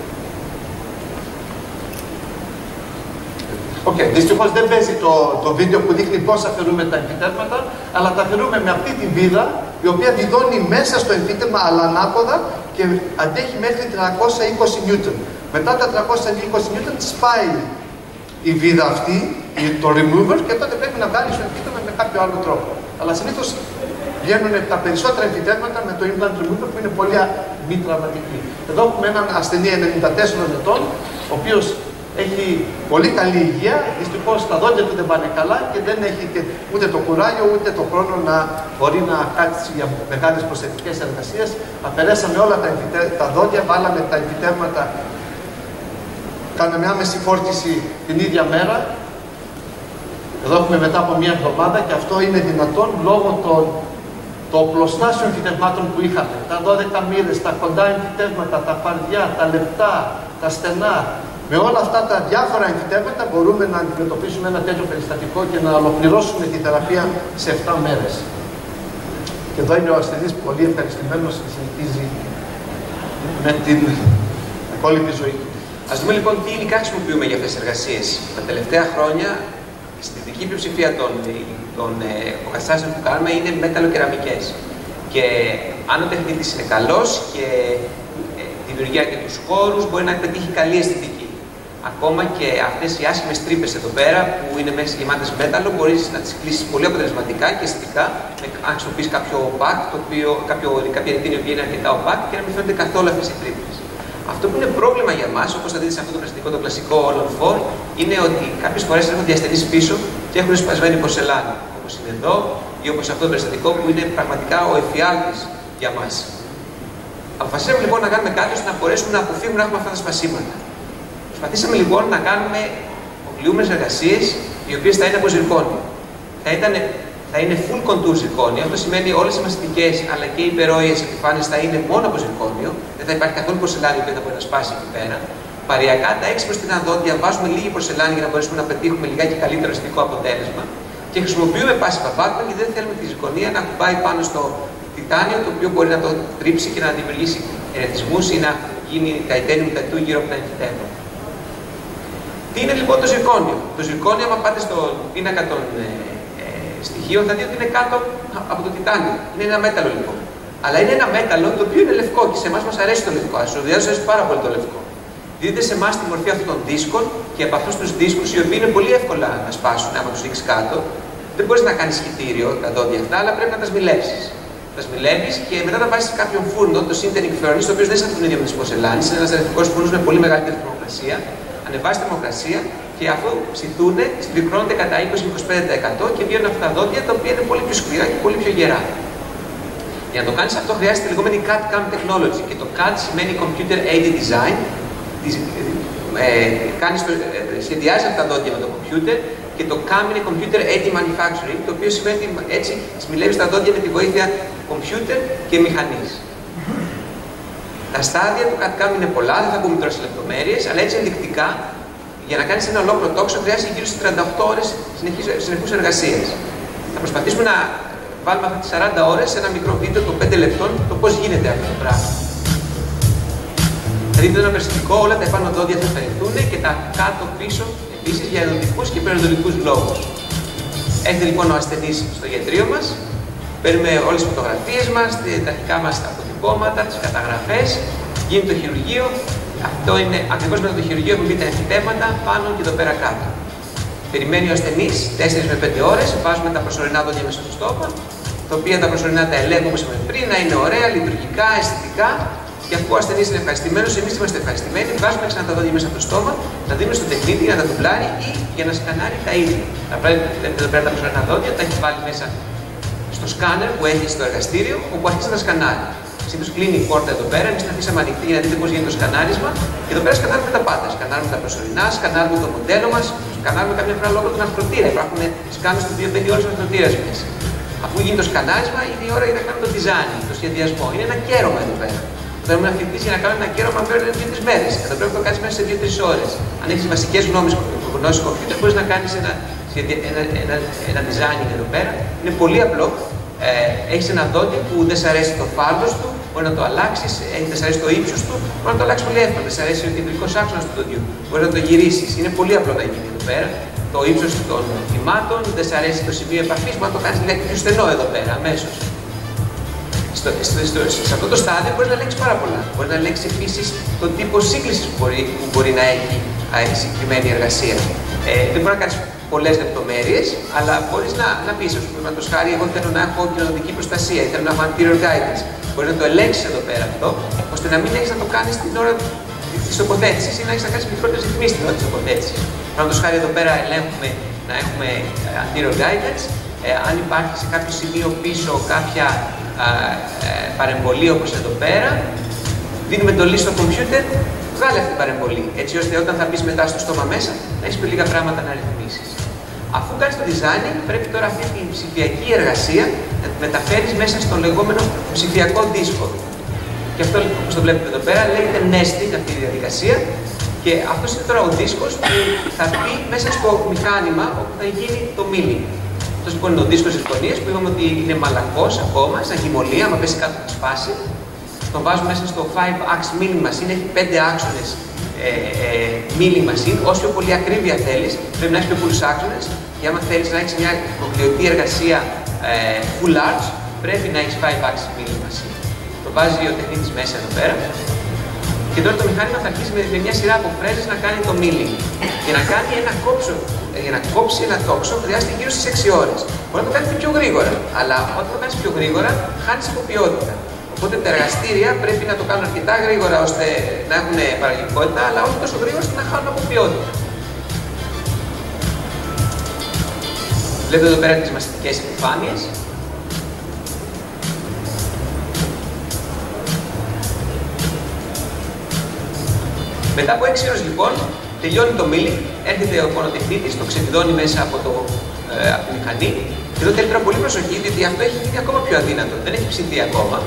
Δυστυχώς δεν παίζει το βίντεο που δείχνει πώς αφαιρούμε τα εμφυτεύματα, αλλά τα αφαιρούμε με αυτή τη βίδα, η οποία βιδώνει μέσα στο εμφύτευμα, αλλά ανάποδα και αντέχει μέχρι 320 νιούτον. Μετά τα 320 νιούτον σπάει η βίδα αυτή, το remover, και τότε πρέπει να βγάλει το εμφύτευμα με κάποιο άλλο τρόπο. Αλλά συνήθως βγαίνουν τα περισσότερα εμφυτεύματα με το implant remover που είναι πολύ μη τραυματική. Εδώ έχουμε έναν ασθενή 94 ετών, ο οποίος έχει πολύ καλή υγεία, δυστυχώς τα δόντια του δεν πάνε καλά και δεν έχει και ούτε το κουράγιο ούτε το χρόνο να μπορεί να κάτσει για μεγάλες προσθετικές εργασίες. Αφαιρέσαμε όλα τα δόντια, βάλαμε τα εμφυτεύματα, κάναμε άμεση φόρτιση την ίδια μέρα. Εδώ έχουμε μετά από μια εβδομάδα και αυτό είναι δυνατόν λόγω των οπλοστάσεων εμφυτευμάτων που είχαμε. Τα 12 μοίρες, τα κοντά εμφυτεύματα, τα φαρδιά, τα λεπτά, τα στενά. Με όλα αυτά τα διάφορα εμφυτεύματα μπορούμε να αντιμετωπίσουμε ένα τέτοιο περιστατικό και να ολοκληρώσουμε τη θεραπεία σε 7 μέρες. Και εδώ είναι ο ασθενής πολύ ευχαριστημένος και συνεχίζει με την υπόλοιπη ζωή. Ας δούμε λοιπόν τι υλικά χρησιμοποιούμε για αυτές τις εργασίες. Τα τελευταία χρόνια, στη δική πλειοψηφία των αποκαταστάσεων που κάνουμε είναι μέταλλο-κεραμικές. Και αν ο τεχνίτης είναι καλός και δημιουργία και τους χώρους, μπορεί να πετύχει καλή αισθητική. Ακόμα και αυτές οι άσχημες τρύπες εδώ πέρα, που είναι μέσα γεμάτες μέταλλο, μπορείς να τις κλείσεις πολύ αποτελεσματικά και αισθητικά, αν χρησιμοποιείς κάποιο opaque, κάποια ρητίνη που είναι αρκετά opaque και να μην φαίνονται καθόλου αυτές οι τρύπες. Αυτό που είναι πρόβλημα για μας, όπως θα δείτε σε αυτό το περιστατικό, το κλασικό All-on 4, είναι ότι κάποιες φορές έρχονται οι ασθενείς πίσω και έχουν σπασμένη πορσελάνη, όπως είναι εδώ, ή όπως αυτό το περιστατικό που είναι πραγματικά ο εφιάλτης για μας. Αποφασίσαμε λοιπόν να κάνουμε κάτι ώστε να μπορέσουμε να αποφύγουμε να έχουμε αυτά τα σπασίματα. Προσπαθήσαμε λοιπόν να κάνουμε οκλιούμενες εργασίες οι οποίες θα είναι από ζυρκόνιο. Θα είναι full contour ζυρκόνιο, αυτό σημαίνει όλες οι μαστικές αλλά και οι υπερόιες επιφάνειες θα είναι μόνο από ζυρκόνιο, δεν θα υπάρχει καθόλου πορσελάνη που θα μπορεί να σπάσει εκεί πέρα. Παριακά τα 6 μπροστινά δόντια βάζουμε λίγη πορσελάνη για να μπορέσουμε να πετύχουμε λιγάκι καλύτερο αισθητικό αποτέλεσμα και χρησιμοποιούμε passive abutment γιατί δεν θέλουμε τη ζυρκονία να κουμπάει πάνω στο τιτάνιο το οποίο μπορεί να το τρίψει και να δημιουργήσει ερεθισμούς ή να γίνει titanium tattoo γύρω από τα εμφυτεύματα. Τι είναι λοιπόν το ζυρκόνιο? Το ζυρκόνιο, άμα πάτε στο πίνακα των στοιχείων, θα δείτε ότι είναι κάτω από το τιτάνιο. Είναι ένα μέταλλο λοιπόν. Αλλά είναι ένα μέταλλο το οποίο είναι λευκό και σε εμάς μας αρέσει το λευκό. Στους Ινδιάνους αρέσει πάρα πολύ το λευκό. Δείτε σε εμάς τη μορφή αυτών των δίσκων και από αυτούς τους δίσκους οι οποίοι είναι πολύ εύκολα να σπάσουν άμα τους ρίξεις κάτω. Δεν μπορείς να κάνεις χυτήριο τα δόντια αυτά, αλλά πρέπει να τα σμιλεύσεις. Τα σμιλεύεις και μετά τα βάζεις σε κάποιον φούρνο, το Sintering Furnace, το οποίο δεν είναι σαν τον ίδιο με τις πορσελάνες, είναι ένας ελευθερικός φούρνος με πολύ μεγαλύτερη θερμοκρασία. Ανεβάζει θερμοκρασία και αφού ψηθούν, συμπυκνώνονται κατά 20-25% και βγαίνουν αυτά τα δόντια τα οποία είναι πολύ πιο σκληρά και πολύ πιο γερά. Για να το κάνεις αυτό χρειάζεται τη λεγόμενη CAD-CAM technology και το CAD σημαίνει Computer Aided Design. Σχεδιάζει αυτά τα δόντια με το computer και το CAM είναι Computer Aided Manufacturing, το οποίο σημαίνει έτσι σμιλεύεις τα δόντια με τη βοήθεια computer και μηχανής. Τα στάδια του CAD-CAM είναι πολλά, δεν θα πούμε τώρα σε λεπτομέρειες, αλλά έτσι ενδεικτικά για να κάνεις ένα ολόκληρο τόξο χρειάζεται γύρω στις 38 ώρες συνεχούς εργασίας. Θα προσπαθήσουμε να βάλουμε αυτά τις 40 ώρες σε ένα μικρό βίντεο των 5 λεπτών το πώς γίνεται αυτό το πράγμα. Θα δείτε ένα περιστατικό, όλα τα επάνω δόντια θα φερεθούν και τα κάτω πίσω επίσης για ενδοτικούς και περιοδολικούς λόγους. Έρχεται λοιπόν ο ασθενής στο ιατρείο μας, παίρνουμε όλες τις φωτογραφίες μας, τα αρχικά μας αποτυπώματα, τις καταγραφές, γίνεται το χειρουργείο. Αυτό είναι ακριβώς μετά το χειρουργείο που μπει τα εμφυτεύματα πάνω και εδώ πέρα κάτω. Περιμένει ο ασθενής 4 με 5 ώρες, βάζουμε τα προσωρινά δόντια μέσα στο στόμα, τα οποία τα προσωρινά τα ελέγχουμε όπως είπαμε πριν, να είναι ωραία, λειτουργικά, αισθητικά. Και αφού ο ασθενής είναι ευχαριστημένος, εμείς είμαστε ευχαριστημένοι, βάζουμε ξανά τα δόντια μέσα από το στόμα, τα δίνουμε στον τεχνίτη για να τα ντουμπλάρει ή για να σκανάρει τα ίδια. Εδώ πέρα τα προσωρινά δόντια τα έχει βάλει μέσα στο σκάνερ που έχει στο εργαστήριο, όπου αρχίζει να σκανάρει. Συνήθως κλείνει η πόρτα εδώ πέρα, εμείς την αφήσαμε ανοιχτή για να δείτε πώς γίνεται το σκανάρισμα. Και εδώ πέρα σκανάρουμε τα πάντα. Σκανάρουμε τα προσωρινά, σκανάρουμε το μοντέλο μας, σκανάρουμε καμιά φορά λόγω του αρθρωτήρα. Υπάρχουν σκάνερ στο οποίο μπαίνει όλος ο αρθρωτήρας μέσα. Αφού γίνει το σκανάρισμα, είναι η ώρα για να κάνουμε το design, το σχεδιασμό. Είναι ένα κέρωμα εδώ πέρα. Θέλουμε να φοιτήσει για να κάνουμε ένα κέρωμα παίρνει 2-3 μέρες. Εδώ πρέπει να το κάνεις μέσα σε 2-3 ώρες. Αν έχεις βασικές γνώσεις κομπιούτερ, μπορείς να κάνεις ένα design εδώ πέρα. Είναι πολύ απλό. Έχεις ένα δόντι που δεν σ' αρέσει το φάρδος του, μπορεί να το αλλάξεις, δεν σ' αρέσει το ύψος του, μπορεί να το αλλάξεις πολύ εύκολα. Δεν σ' αρέσει ο κεντρικός άξονας του δοντιού, μπορεί να το γυρίσεις. Είναι πολύ απλό να γίνει εδώ πέρα. Το ύψος των κυμάτων, δεν σ' αρέσει το σημείο επαφής, μπορεί να το κάνεις πιο στενό εδώ πέρα, αμέσως. Σε αυτό το στάδιο μπορεί να ελέγξεις πάρα πολλά. Μπορεί να ελέγξεις επίσης τον τύπο σύγκλησης που μπορεί να έχει η συγκεκριμένη εργασία. Δεν μπορεί να κάνεις πολλές λεπτομέρειες, αλλά μπορείς να πεις, παραδείγματος χάρη, εγώ θέλω να έχω κοινωνική προστασία ή θέλω να έχω anterior guidance. Μπορείς να το ελέγξεις εδώ πέρα αυτό, ώστε να μην έχεις να το κάνεις την ώρα της τοποθέτησης ή να έχεις να κάνεις μικρότερες ρυθμίσεις την ώρα της τοποθέτησης. Παραδείγματος χάρη, εδώ πέρα ελέγχουμε να έχουμε anterior guidance. Αν υπάρχει σε κάποιο σημείο πίσω κάποια παρεμβολή όπως εδώ πέρα, δίνουμε εντολή στο computer, βγάλε αυτή την παρεμβολή, έτσι ώστε όταν θα μπεις μετά στο στόμα μέσα να έχεις λίγα πράγματα να ρυθμίσεις. Αφού κάνεις το designing, πρέπει τώρα αυτή την ψηφιακή εργασία να τη μεταφέρεις μέσα στο λεγόμενο ψηφιακό δίσκο. Και αυτό, όπως το βλέπετε εδώ πέρα, λέγεται nesting αυτή η διαδικασία. Και αυτός είναι τώρα ο δίσκος που θα μπει μέσα στο μηχάνημα όπου θα γίνει το milling. Αυτός λοιπόν είναι ο δίσκος ζυρκονίας που είπαμε ότι είναι μαλακός ακόμα, σαν χυμολία, άμα πέσει κάτω θα σπάσει. Τον βάζουμε μέσα στο 5-ax milling machine, έχει 5 άξονες milling machine. Όσο πολύ ακρίβεια θέλεις, πρέπει να έχεις πιο πολλούς άξονες. Και άμα θέλεις να έχεις μια κοκλειωτή εργασία full arch, πρέπει να έχεις 5-ax milling machine. Το βάζει ο τεχνίτης μέσα εδώ πέρα. Και τώρα το μηχάνημα θα αρχίσει με μια σειρά από φρέζες να κάνει το milling. Για να κόψει ένα τόξο χρειάζεται γύρω στις 6 ώρες. Μπορεί να το κάνεις πιο γρήγορα, αλλά όταν το κάνεις πιο γρήγορα, χάνεις από ποιότητα. Οπότε τα εργαστήρια πρέπει να το κάνουν αρκετά γρήγορα ώστε να έχουν παραγωγικότητα, αλλά όχι τόσο γρήγορα ώστε να χάνουν από ποιότητα. Βλέπετε εδώ πέρα τις μαστικές επιφάνειες. Μετά από 6 ώρες λοιπόν, τελειώνει το milling, έρχεται ο πονοτεχνίτης, το ξεπηδώνει μέσα από τη μηχανή. Και εδώ θέλει τώρα πολύ προσοχή, διότι αυτό έχει γίνει ακόμα πιο αδύνατο. Δεν έχει ψηθεί ακόμα.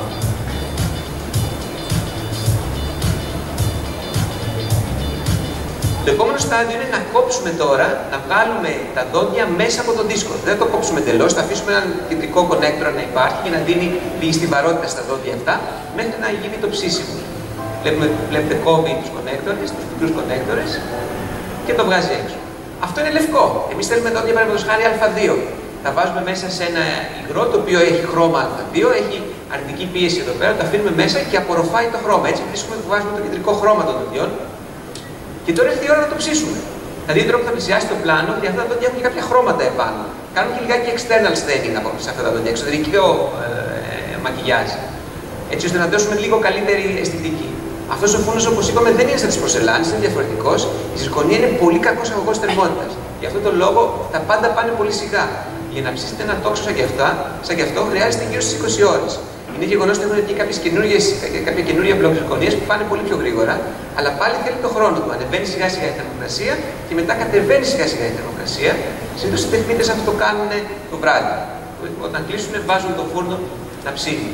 Το επόμενο στάδιο είναι να κόψουμε τώρα, να βγάλουμε τα δόντια μέσα από τον δίσκο. Δεν θα το κόψουμε εντελώς, θα αφήσουμε έναν κεντρικό κονέκτορα να υπάρχει και να δίνει λίγη στιβαρότητα στα δόντια αυτά, μέχρι να γίνει το ψήσιμο. Βλέπετε κόβει τους κονέκτορες, τους μικρούς κονέκτορες και το βγάζει έξω. Αυτό είναι λευκό. Εμείς θέλουμε δόντια παραδείγματος χάρη Α2. Τα βάζουμε μέσα σε ένα υγρό το οποίο έχει χρώμα Α2, έχει αρνητική πίεση εδώ πέρα, το αφήνουμε μέσα και απορροφάει το χρώμα. Έτσι βάζουμε το κεντρικό χρώμα των δοντιών. Και τώρα ήρθε η ώρα να το ψήσουμε. Θα δείτε που θα πλησιάσει το πλάνο ότι αυτά τα δόντια έχουν και κάποια χρώματα επάνω. Κάνουν και λιγάκι external staining από σε αυτά τα δόντια, εξωτερικό μακιγιάζ. Έτσι ώστε να δώσουμε λίγο καλύτερη αισθητική. Αυτό ο φούρνος, όπως είπαμε, δεν είναι σαν τις πορσελάνες, είναι διαφορετικός. Η ζυρκονία είναι πολύ κακός αγωγός θερμότητας. Γι' αυτόν τον λόγο τα πάντα πάνε πολύ σιγά. Για να ψήσετε ένα τόξο σαν και αυτό, χρειάζεται γύρω στις 20 ώρες. Είναι γεγονός ότι έχουν βγει κάποια καινούργια μπλοκ ζυρκονίας που πάνε πολύ πιο γρήγορα, αλλά πάλι θέλει το χρόνο του. Ανεβαίνει σιγά σιγά η θερμοκρασία και μετά κατεβαίνει σιγά σιγά η θερμοκρασία. Συνήθως οι τεχνίτες αυτό το κάνουν το βράδυ. Όταν κλείσουν, βάζουν το φούρνο να ψήνει.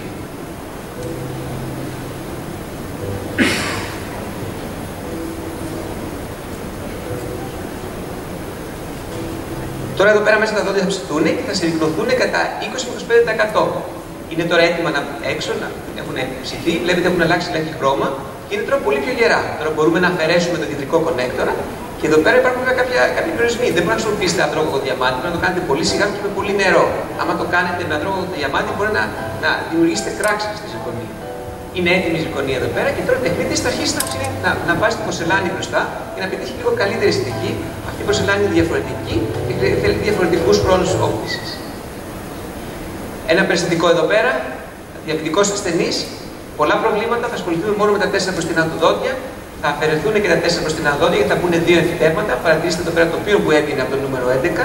Τώρα εδώ πέρα μέσα τα δόντια θα ψηθούν και θα συρρυκνωθούν κατά 20-25%. Είναι τώρα έτοιμα έξω, να έχουν ψηθεί, βλέπετε έχουν αλλάξει λιγάκι χρώμα και είναι τώρα πολύ πιο γερά. Τώρα μπορούμε να αφαιρέσουμε τον κεντρικό κονέκτορα και εδώ πέρα υπάρχουν κάποιοι περιορισμοί. Δεν μπορείτε να χρησιμοποιήσετε αδρόγωγο διαμάντι, πρέπει να το κάνετε πολύ σιγά και με πολύ νερό. Άμα το κάνετε με αδρόγωγο διαμάντι, μπορεί να δημιουργήσετε κράξεις στη ζυρκονία. Είναι έτοιμη η ζυρκονία εδώ πέρα και τώρα ο τεχνίτης θα αρχίσει να βάζει την πορσελάνη μπροστά και να πετύχει λίγο καλύτερη αισθητική. Αυτή η πορσελάνη είναι διαφορετική και θέλει διαφορετικούς χρόνους όκτησης. Ένα περιστατικό εδώ πέρα, διαπητικός ασθενής, πολλά προβλήματα, θα ασχοληθούμε μόνο με τα 4 μπροστινά του δόντια, θα αφαιρεθούν και τα 4 μπροστινά δόντια γιατί θα μπουν 2 εμφυτεύματα. Παρατηρήστε εδώ πέρα το οποίο που έβγαινε από το νούμερο 11.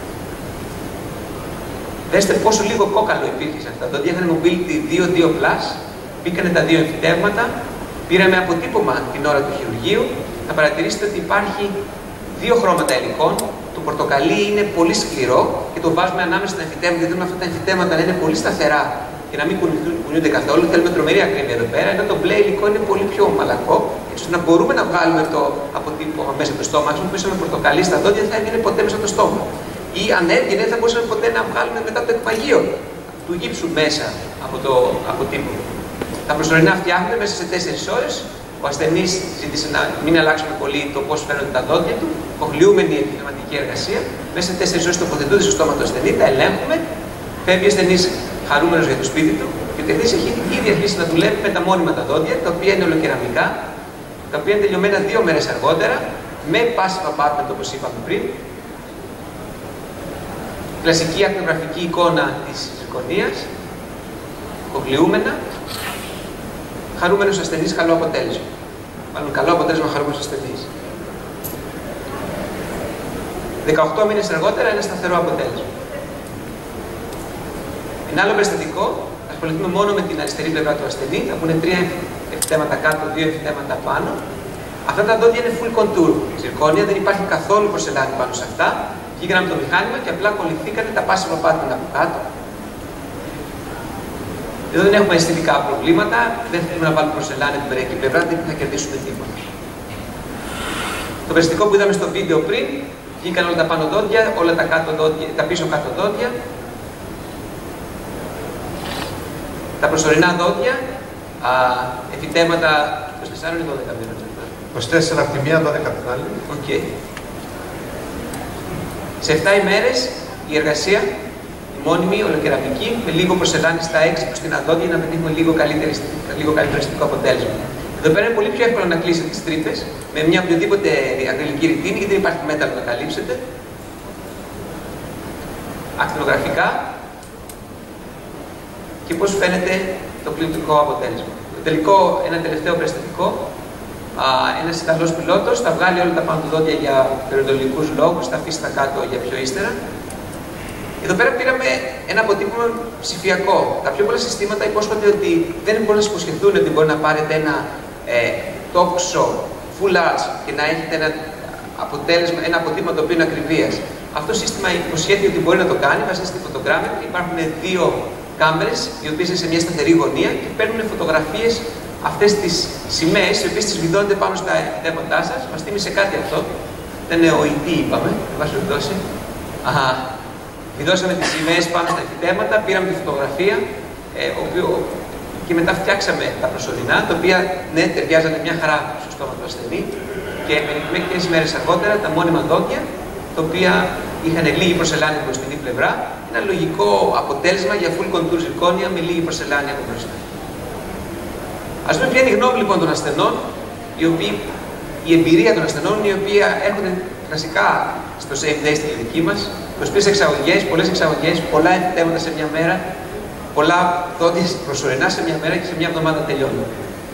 Δέστε πόσο λίγο κόκαλο υπήρχε σε αυτά τα δόντια, είχαν mobility 2-2+, μπήκανε τα 2 εμφυτεύματα, πήραμε αποτύπωμα την ώρα του χειρουργείου, θα παρατηρήσετε ότι υπάρχει 2 χρώματα υλικών. Το πορτοκαλί είναι πολύ σκληρό και το βάζουμε ανάμεσα στα εμφυτεύματα, γιατί θέλουμε αυτά τα εμφυτεύματα να είναι πολύ σταθερά και να μην κουνιούνται καθόλου. Θέλουμε τρομερή ακρίβεια εδώ πέρα, ενώ το μπλε υλικό είναι πολύ πιο μαλακό, έτσι ώστε να μπορούμε να βγάλουμε το αποτύπωμα μέσα από το στόμα. Αν χρησιμοποιήσουμε πορτοκαλί στα δόντια, δεν θα έβγαινε ποτέ μέσα από το στόμα. Ή αν έβγαινε, δεν θα μπορούσαμε ποτέ να βγάλουμε μετά το εκπαγείο του γύψου μέσα από το αποτύπωμα. Τα προσωρινά φτιάχνουμε μέσα σε 4 ώρες. Ο ασθενής ζήτησε να μην αλλάξουμε πολύ το πώς φαίνονται τα δόντια του, κοχλιούμενη η επιχειρηματική εργασία. Μέσα σε 4 ώρες τοποθετούνται στο στόμα του ασθενή, τα ελέγχουμε, φεύγει ο ασθενής χαρούμενος για το σπίτι του και ο τεχνής έχει ήδη αρχίσει να δουλεύει με τα μόνιμα τα δόντια, τα οποία είναι ολοκεραμικά, τα οποία είναι τελειωμένα 2 μέρες αργότερα, με passive apartment όπως είπαμε πριν. Κλασική ακτινογραφική εικόνα της ζυρκονίας, κοχλιούμενα. Χαρούμενος ασθενής, καλό αποτέλεσμα. Μάλλον καλό αποτέλεσμα, χαρούμενος ασθενής. 18 μήνες αργότερα, ένα σταθερό αποτέλεσμα. Ένα άλλο περιστατικό, ασχοληθούμε μόνο με την αριστερή πλευρά του ασθενή. Θα πούνε 3 εμφυτεύματα κάτω, 2 εμφυτεύματα πάνω. Αυτά τα δόντια είναι full contour. Η ζυρκόνια δεν υπάρχει καθόλου πορσελάνη πάνω σε αυτά. Βγήκαν από το μηχάνημα και απλά κολληθήκανε τα passive apartment από κάτω. Εδώ δεν έχουμε αισθητικά προβλήματα, δεν θέλουμε να βάλουμε πορσελάνη την περαϊκή πλευρά, δεν θα κερδίσουμε τίποτα. Το περιστατικό που είδαμε στο βίντεο πριν, βγήκαν όλα τα πάνω δόντια, όλα τα, τα πίσω κάτω δόντια. Τα προσωρινά δόντια, εμφυτεύματα 24 ή 12 μήνες. 24 από τη μία, 12 από την άλλη. Okay. Σε 7 ημέρες η εργασία, η μόνιμη, ολοκεραμική, με λίγο πορσελάνη στα 6 μπροστινά δόντια να πετύχουμε λίγο καλύτερο αισθητικό αποτέλεσμα. Εδώ πέρα είναι πολύ πιο εύκολο να κλείσετε τις τρύπες με μια οποιοδήποτε ακριλική ρητίνη, γιατί δεν υπάρχει μέταλλο να καλύψετε. Ακτινογραφικά και πώς φαίνεται το κλινικό αποτέλεσμα. Το τελικό, ένα τελευταίο περιστατικό. Ένας Ιταλός πιλότος θα βγάλει όλα τα πάνω του δόντια για περιοδολογικούς λόγους, θα αφήσει τα κάτω για πιο ύστερα. Εδώ πέρα πήραμε ένα αποτύπωμα ψηφιακό. Τα πιο πολλά συστήματα υπόσχονται ότι δεν μπορούν να σας υποσχεθούν ότι μπορεί να πάρετε ένα τόξο full arch και να έχετε ένα αποτύπωμα το οποίο είναι ακριβίας. Αυτό το σύστημα υποσχέθηκε ότι μπορεί να το κάνει, βασίζεται στη φωτογράφηση. Υπάρχουν δύο κάμερες, οι οποίες είναι σε μια σταθερή γωνία και παίρνουν φωτογραφίες αυτές τις σημαίες, οι οποίες τις βιδώνετε πάνω στα επιτεύγματά σας. Μας θύμισε κάτι αυτό. Ήταν ο ΙΤ, είπαμε, εν πάση περιπτώσει. Βιδώσαμε τις σημαίες πάνω στα επιτεύγματα, πήραμε τη φωτογραφία, και μετά φτιάξαμε τα προσωρινά, τα οποία ναι, ταιριάζανε μια χαρά στο στόμα του ασθενή. Και μερικές μέρες αργότερα τα μόνιμα δόντια, τα οποία είχαν λίγη προσελάνια από την πλευρά, ένα λογικό αποτέλεσμα για full contour ζυρκόνια με λίγη προσελάνια από μπροστά. Ας δούμε ποια είναι η γνώμη λοιπόν των ασθενών, η εμπειρία των ασθενών, οι οποίοι έρχονται κλασικά στο same day στην κλινική μας, 23 εξαγωγές, πολλές εξαγωγές, πολλά επιτεύγματα σε μια μέρα, πολλά δόντια προσωρινά σε μια μέρα και σε μια εβδομάδα τελειώνουν.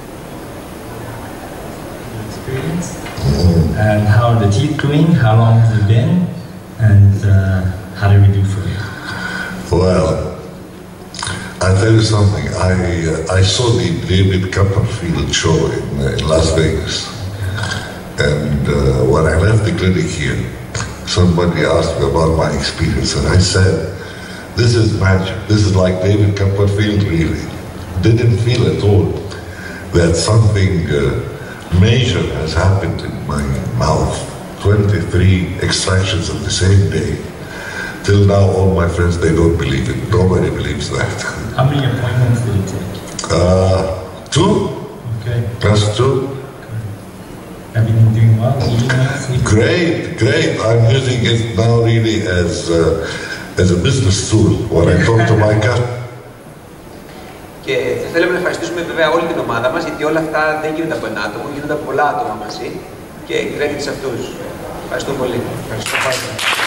And how are the teeth doing? How long has it been? And how did we do for you? Well, I'll tell you something. I saw the David Copperfield show in Las Vegas. And when I left the clinic here, somebody asked me about my experience. And I said, this is magic. This is like David Copperfield, really. Didn't feel at all that something major has happened in my mouth. 23 extractions on the same day. Till now, all my friends, they don't believe it. Nobody believes that. How many appointments did it take? 2. Okay. Just 2. Everything doing well? Eating well? Sleeping? Great. I'm using it now really as a business tool when I talk to my customer. Και θα θέλαμε να ευχαριστήσουμε βέβαια όλη την ομάδα μας, γιατί όλα αυτά δεν γίνονται από ένα άτομο, γίνονται από πολλά άτομα μαζί και credit σε αυτούς. Ευχαριστώ πολύ. Ευχαριστώ πάρα πολύ.